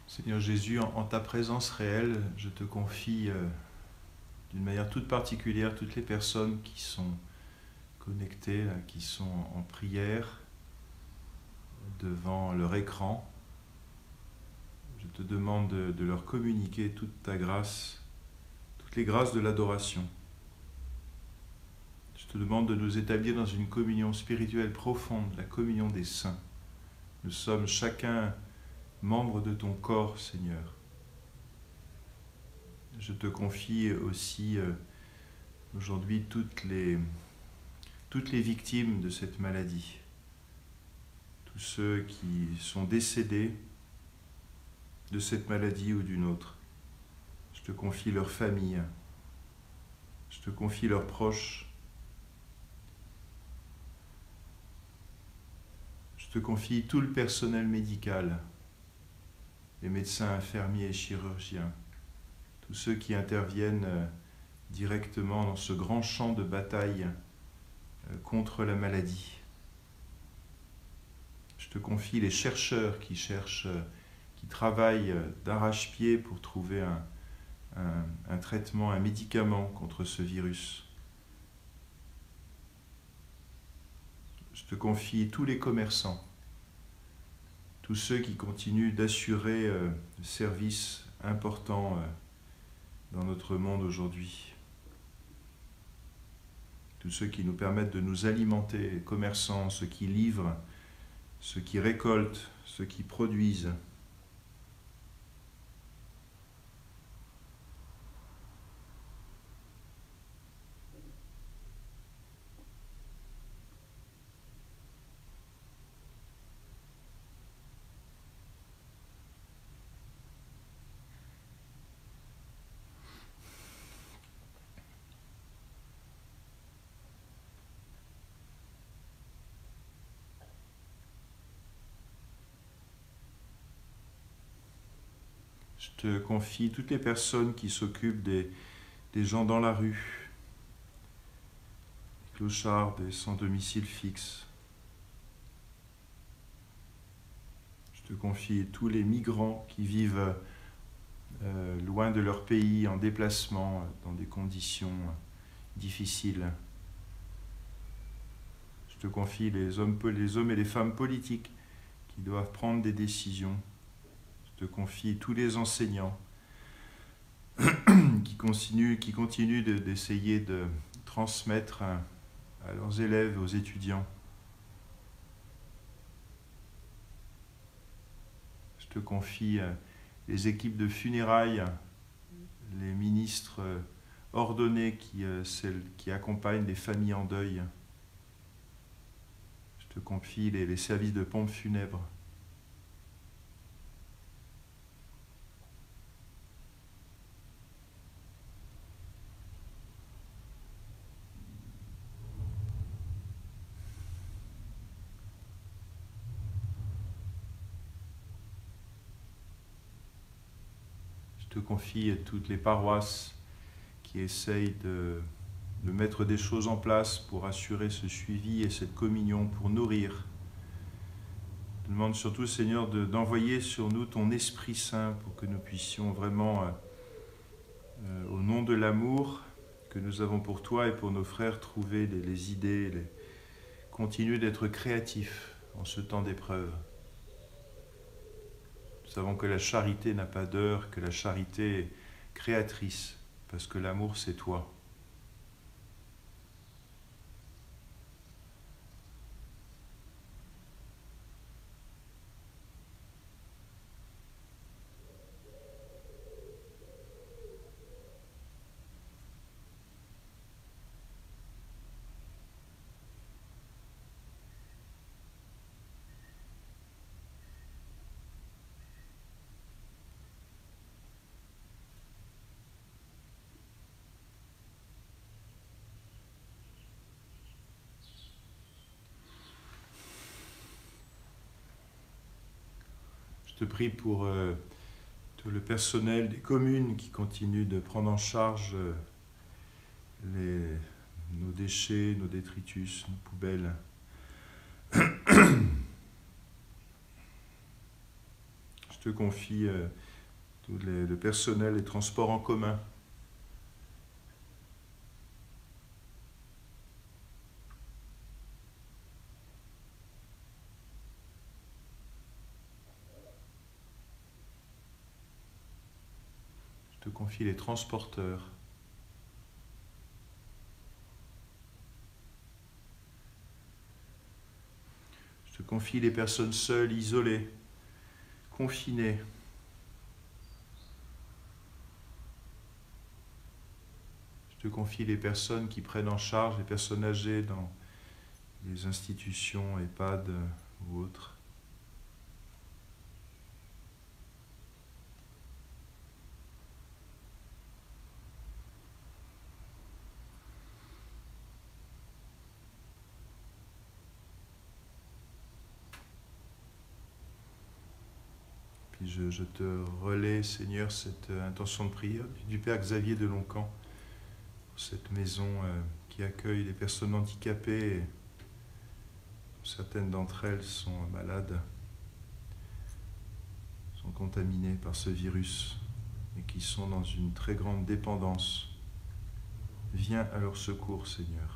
Seigneur Jésus, en, en ta présence réelle, je te confie euh, d'une manière toute particulière toutes les personnes qui sont connectées, là, qui sont en prière devant leur écran. Je te demande de, de leur communiquer toute ta grâce, toutes les grâces de l'adoration. Je te demande de nous établir dans une communion spirituelle profonde, la communion des saints. Nous sommes chacun membre de ton corps, Seigneur. Je te confie aussi euh, aujourd'hui toutes les, toutes les victimes de cette maladie, tous ceux qui sont décédés de cette maladie ou d'une autre. Je te confie leurs familles, je te confie leurs proches, je te confie tout le personnel médical, les médecins, infirmiers et chirurgiens, tous ceux qui interviennent directement dans ce grand champ de bataille contre la maladie. Je te confie les chercheurs qui cherchent, qui travaillent d'arrache-pied pour trouver un, un, un traitement, un médicament contre ce virus. Je te confie tous les commerçants, tous ceux qui continuent d'assurer euh, le service important euh, dans notre monde aujourd'hui. Tous ceux qui nous permettent de nous alimenter, les commerçants, ceux qui livrent, ceux qui récoltent, ceux qui produisent. Je te confie toutes les personnes qui s'occupent des, des gens dans la rue, des clochards, des sans domicile fixe. Je te confie tous les migrants qui vivent euh, loin de leur pays, en déplacement, dans des conditions difficiles. Je te confie les hommes, les hommes et les femmes politiques qui doivent prendre des décisions. Je te confie tous les enseignants qui continuent, qui continuent de, d'essayer de transmettre à, à leurs élèves et aux étudiants. Je te confie les équipes de funérailles, les ministres ordonnés qui, celles qui accompagnent les familles en deuil. Je te confie les, les services de pompes funèbres. Je te confie toutes les paroisses qui essayent de, de mettre des choses en place pour assurer ce suivi et cette communion, pour nourrir. Je te demande surtout, Seigneur, de, d'envoyer sur nous ton Esprit Saint pour que nous puissions vraiment, euh, euh, au nom de l'amour que nous avons pour toi et pour nos frères, trouver les, les idées, les, continuer d'être créatifs en ce temps d'épreuve. Nous savons que la charité n'a pas d'heure, que la charité est créatrice, parce que l'amour, c'est toi. Je te prie pour euh, tout le personnel des communes qui continuent de prendre en charge euh, les, nos déchets, nos détritus, nos poubelles. Je Je te confie euh, tout les, le personnel, les transports en commun. Je te confie les transporteurs. Je te confie les personnes seules, isolées, confinées. Je te confie les personnes qui prennent en charge les personnes âgées dans les institutions, EHPAD ou autres. Puis je, je te relais, Seigneur, cette intention de prière du Père Xavier de Loncan, pour cette maison euh, qui accueille les personnes handicapées. Et certaines d'entre elles sont malades, sont contaminées par ce virus et qui sont dans une très grande dépendance. Viens à leur secours, Seigneur.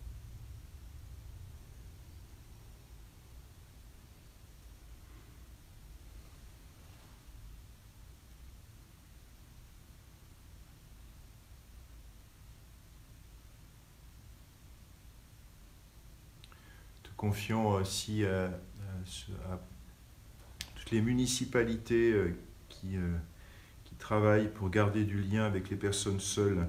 Confions aussi à, à, à toutes les municipalités qui, qui travaillent pour garder du lien avec les personnes seules.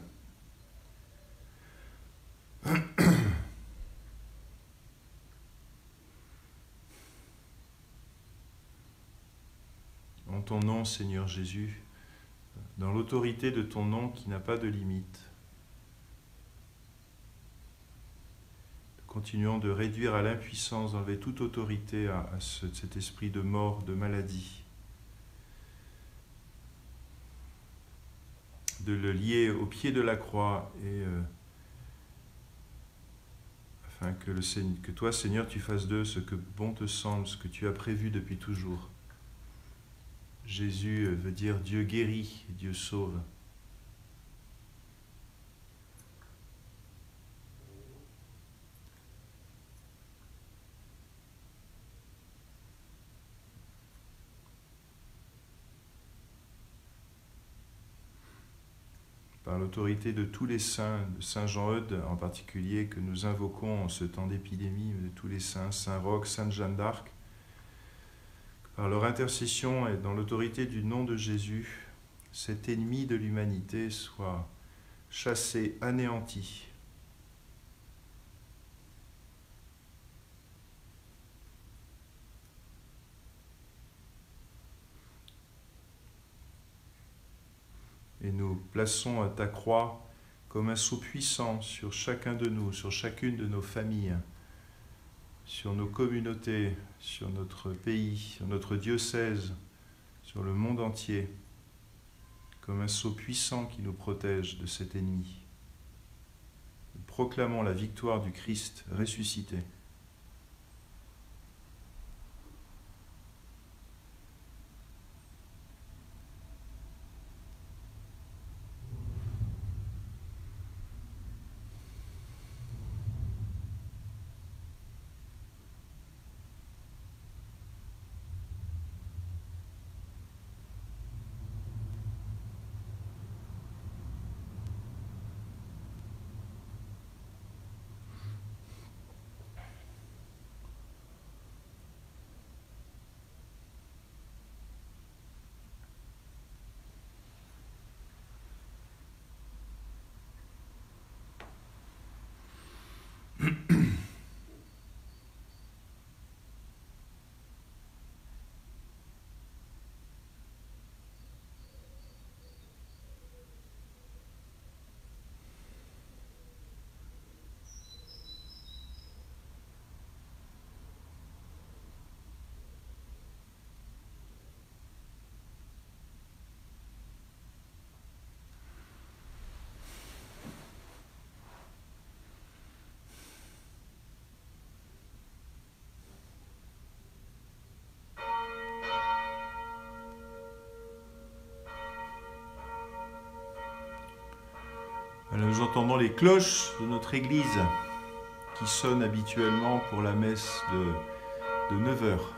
En ton nom, Seigneur Jésus, dans l'autorité de ton nom qui n'a pas de limite, continuons de réduire à l'impuissance, d'enlever toute autorité à, à ce, cet esprit de mort, de maladie, de le lier au pied de la croix et euh, afin que, le, que toi, Seigneur, tu fasses d'eux ce que bon te semble, ce que tu as prévu depuis toujours. Jésus veut dire Dieu guérit, Dieu sauve. Par l'autorité de tous les saints, de Saint Jean-Eudes en particulier, que nous invoquons en ce temps d'épidémie, de tous les saints, Saint Roch, Sainte Jeanne d'Arc, par leur intercession et dans l'autorité du nom de Jésus, cet ennemi de l'humanité soit chassé, anéanti. Et nous plaçons ta croix comme un sceau puissant sur chacun de nous, sur chacune de nos familles, sur nos communautés, sur notre pays, sur notre diocèse, sur le monde entier, comme un sceau puissant qui nous protège de cet ennemi. Nous proclamons la victoire du Christ ressuscité. Voilà, nous entendons les cloches de notre église qui sonnent habituellement pour la messe de, de neuf heures.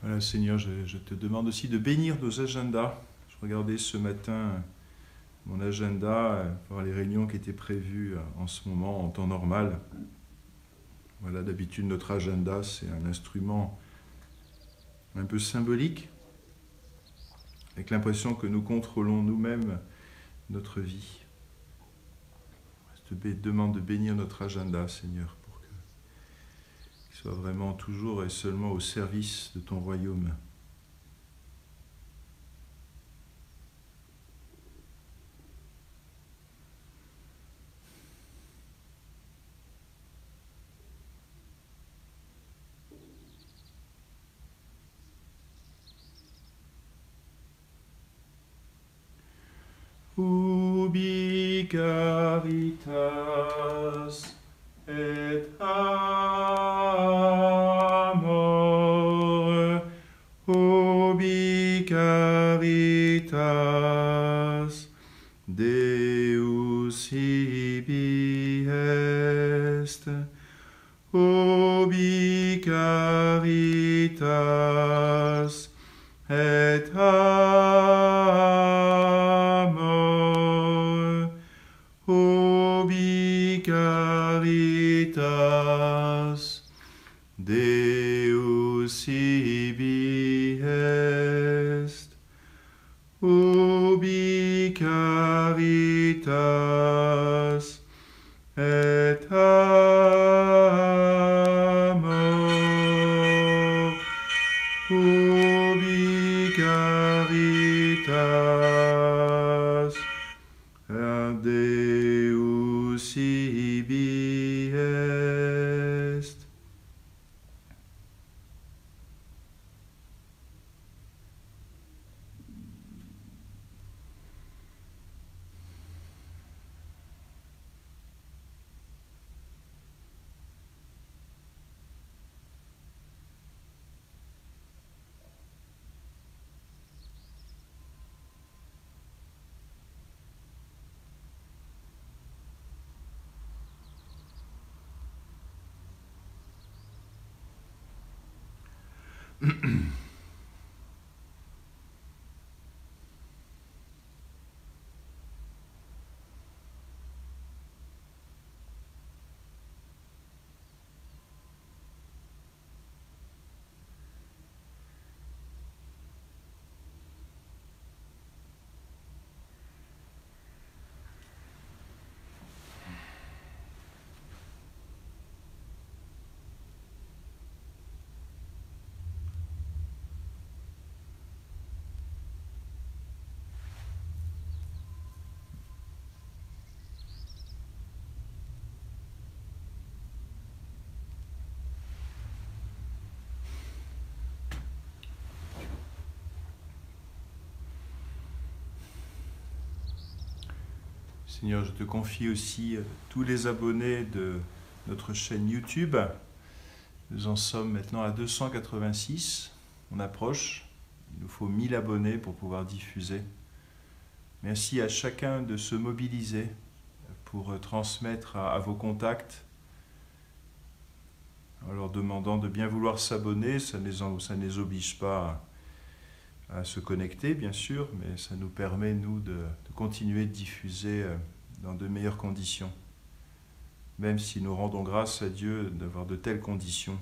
Voilà, Seigneur, je, je te demande aussi de bénir nos agendas. Je regardais ce matin mon agenda, voir les réunions qui étaient prévues en ce moment, en temps normal. Voilà, d'habitude, notre agenda, c'est un instrument un peu symbolique, avec l'impression que nous contrôlons nous-mêmes notre vie. Je te demande de bénir notre agenda, Seigneur, pour que qu'il soit vraiment toujours et seulement au service de ton royaume. Ubi caritas et amor, ubi caritas Deus ibi est, ubi caritas et amor, ubi caritas Deus ibi est, ubi caritas et amor, ubi caritas Deus ibi est. Seigneur, je te confie aussi tous les abonnés de notre chaîne YouTube. Nous en sommes maintenant à deux cent quatre-vingt-six. On approche. Il nous faut mille abonnés pour pouvoir diffuser. Merci à chacun de se mobiliser pour transmettre à, à vos contacts en leur demandant de bien vouloir s'abonner. Ça ne les, ça ne les oblige pas à, à se connecter, bien sûr, mais ça nous permet, nous, de, de continuer de diffuser dans de meilleures conditions. Même si nous rendons grâce à Dieu d'avoir de telles conditions.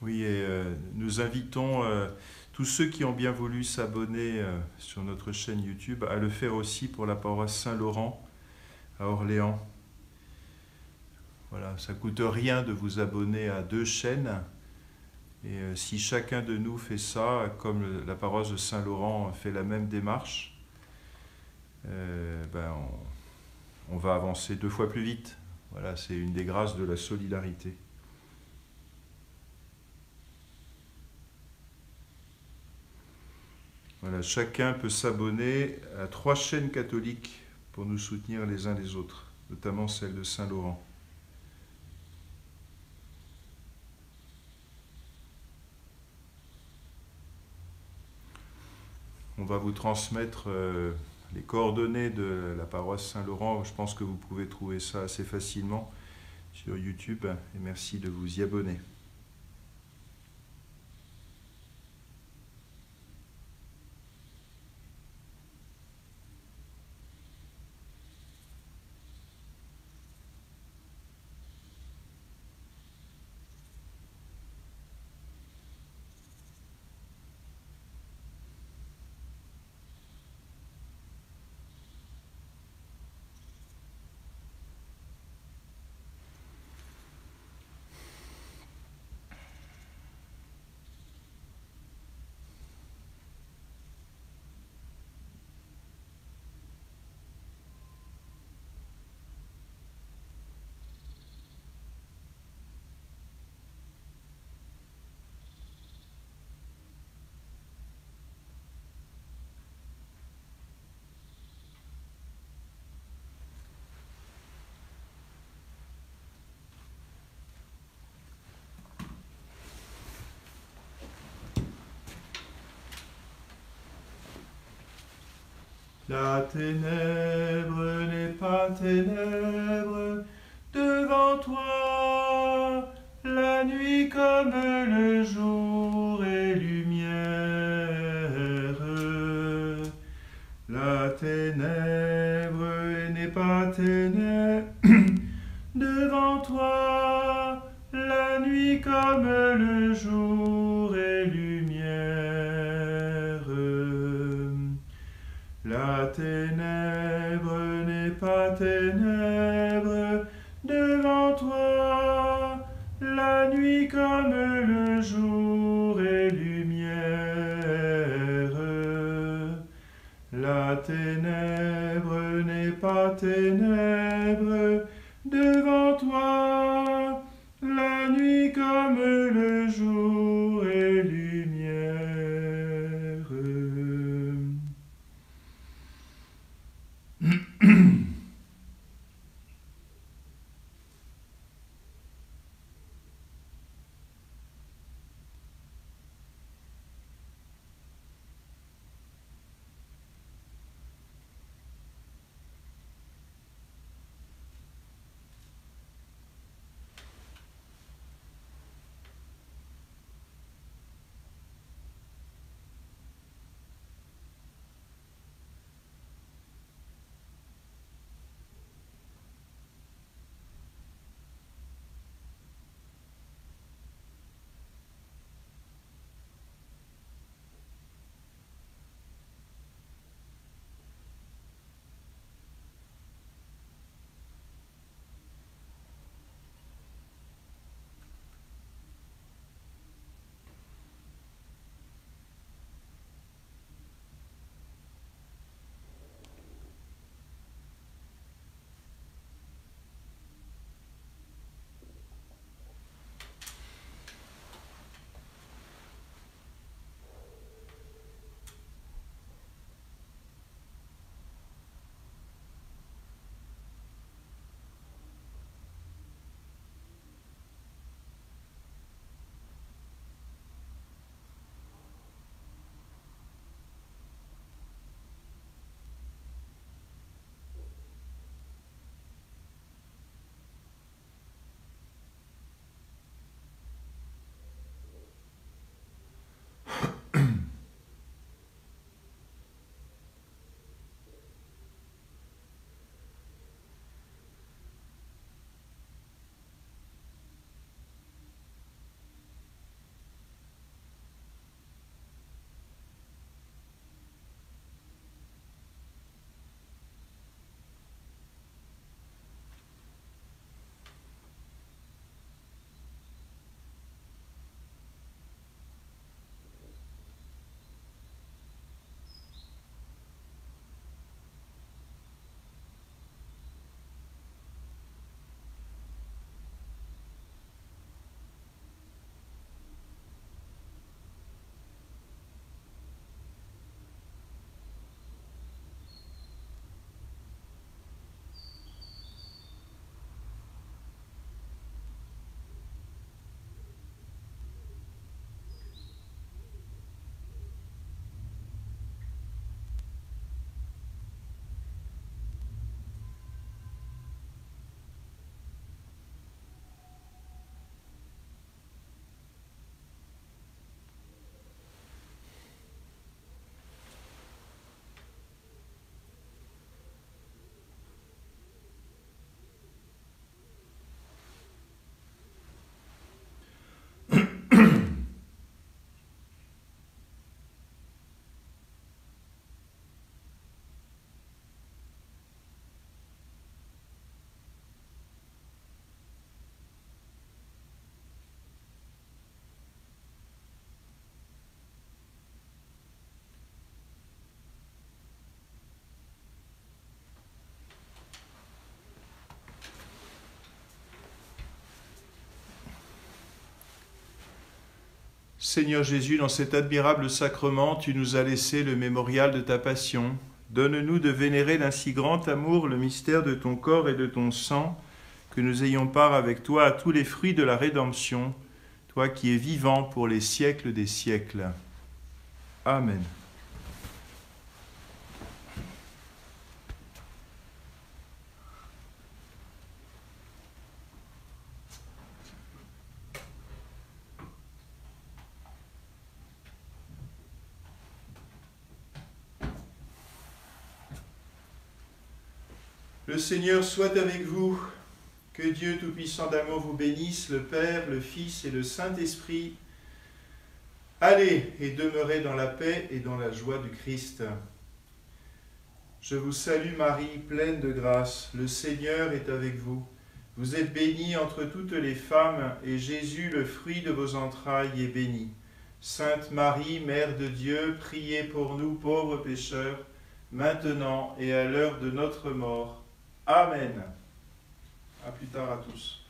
Oui, et euh, nous invitons euh, tous ceux qui ont bien voulu s'abonner euh, sur notre chaîne YouTube à le faire aussi pour la paroisse Saint-Laurent à Orléans. Voilà, ça ne coûte rien de vous abonner à deux chaînes. Et euh, si chacun de nous fait ça, comme le- la paroisse de Saint-Laurent fait la même démarche, euh, ben on, on va avancer deux fois plus vite. Voilà, c'est une des grâces de la solidarité. Voilà, chacun peut s'abonner à trois chaînes catholiques pour nous soutenir les uns les autres, notamment celle de Saint-Laurent. On va vous transmettre euh, les coordonnées de la paroisse Saint-Laurent. Je pense que vous pouvez trouver ça assez facilement sur YouTube. Et merci de vous y abonner. La ténèbre n'est pas ténèbre devant toi, la nuit comme le jour est lumière. La ténèbre n'est pas ténèbre devant toi, la nuit comme le jour est lumière. La ténèbre n'est pas ténèbre devant toi, la nuit comme le jour est lumière. La ténèbre n'est pas ténèbre devant toi, la nuit comme le jour est lumière. Seigneur Jésus, dans cet admirable sacrement, tu nous as laissé le mémorial de ta passion. Donne-nous de vénérer d'un si grand amour le mystère de ton corps et de ton sang, que nous ayons part avec toi à tous les fruits de la rédemption, toi qui es vivant pour les siècles des siècles. Amen. Le Seigneur soit avec vous. Que Dieu Tout-Puissant d'amour vous bénisse, le Père, le Fils et le Saint-Esprit. Allez et demeurez dans la paix et dans la joie du Christ. Je vous salue Marie, pleine de grâce. Le Seigneur est avec vous. Vous êtes bénie entre toutes les femmes, et Jésus, le fruit de vos entrailles, est béni. Sainte Marie, Mère de Dieu, priez pour nous pauvres pécheurs, maintenant et à l'heure de notre mort. Amen. À plus tard à tous.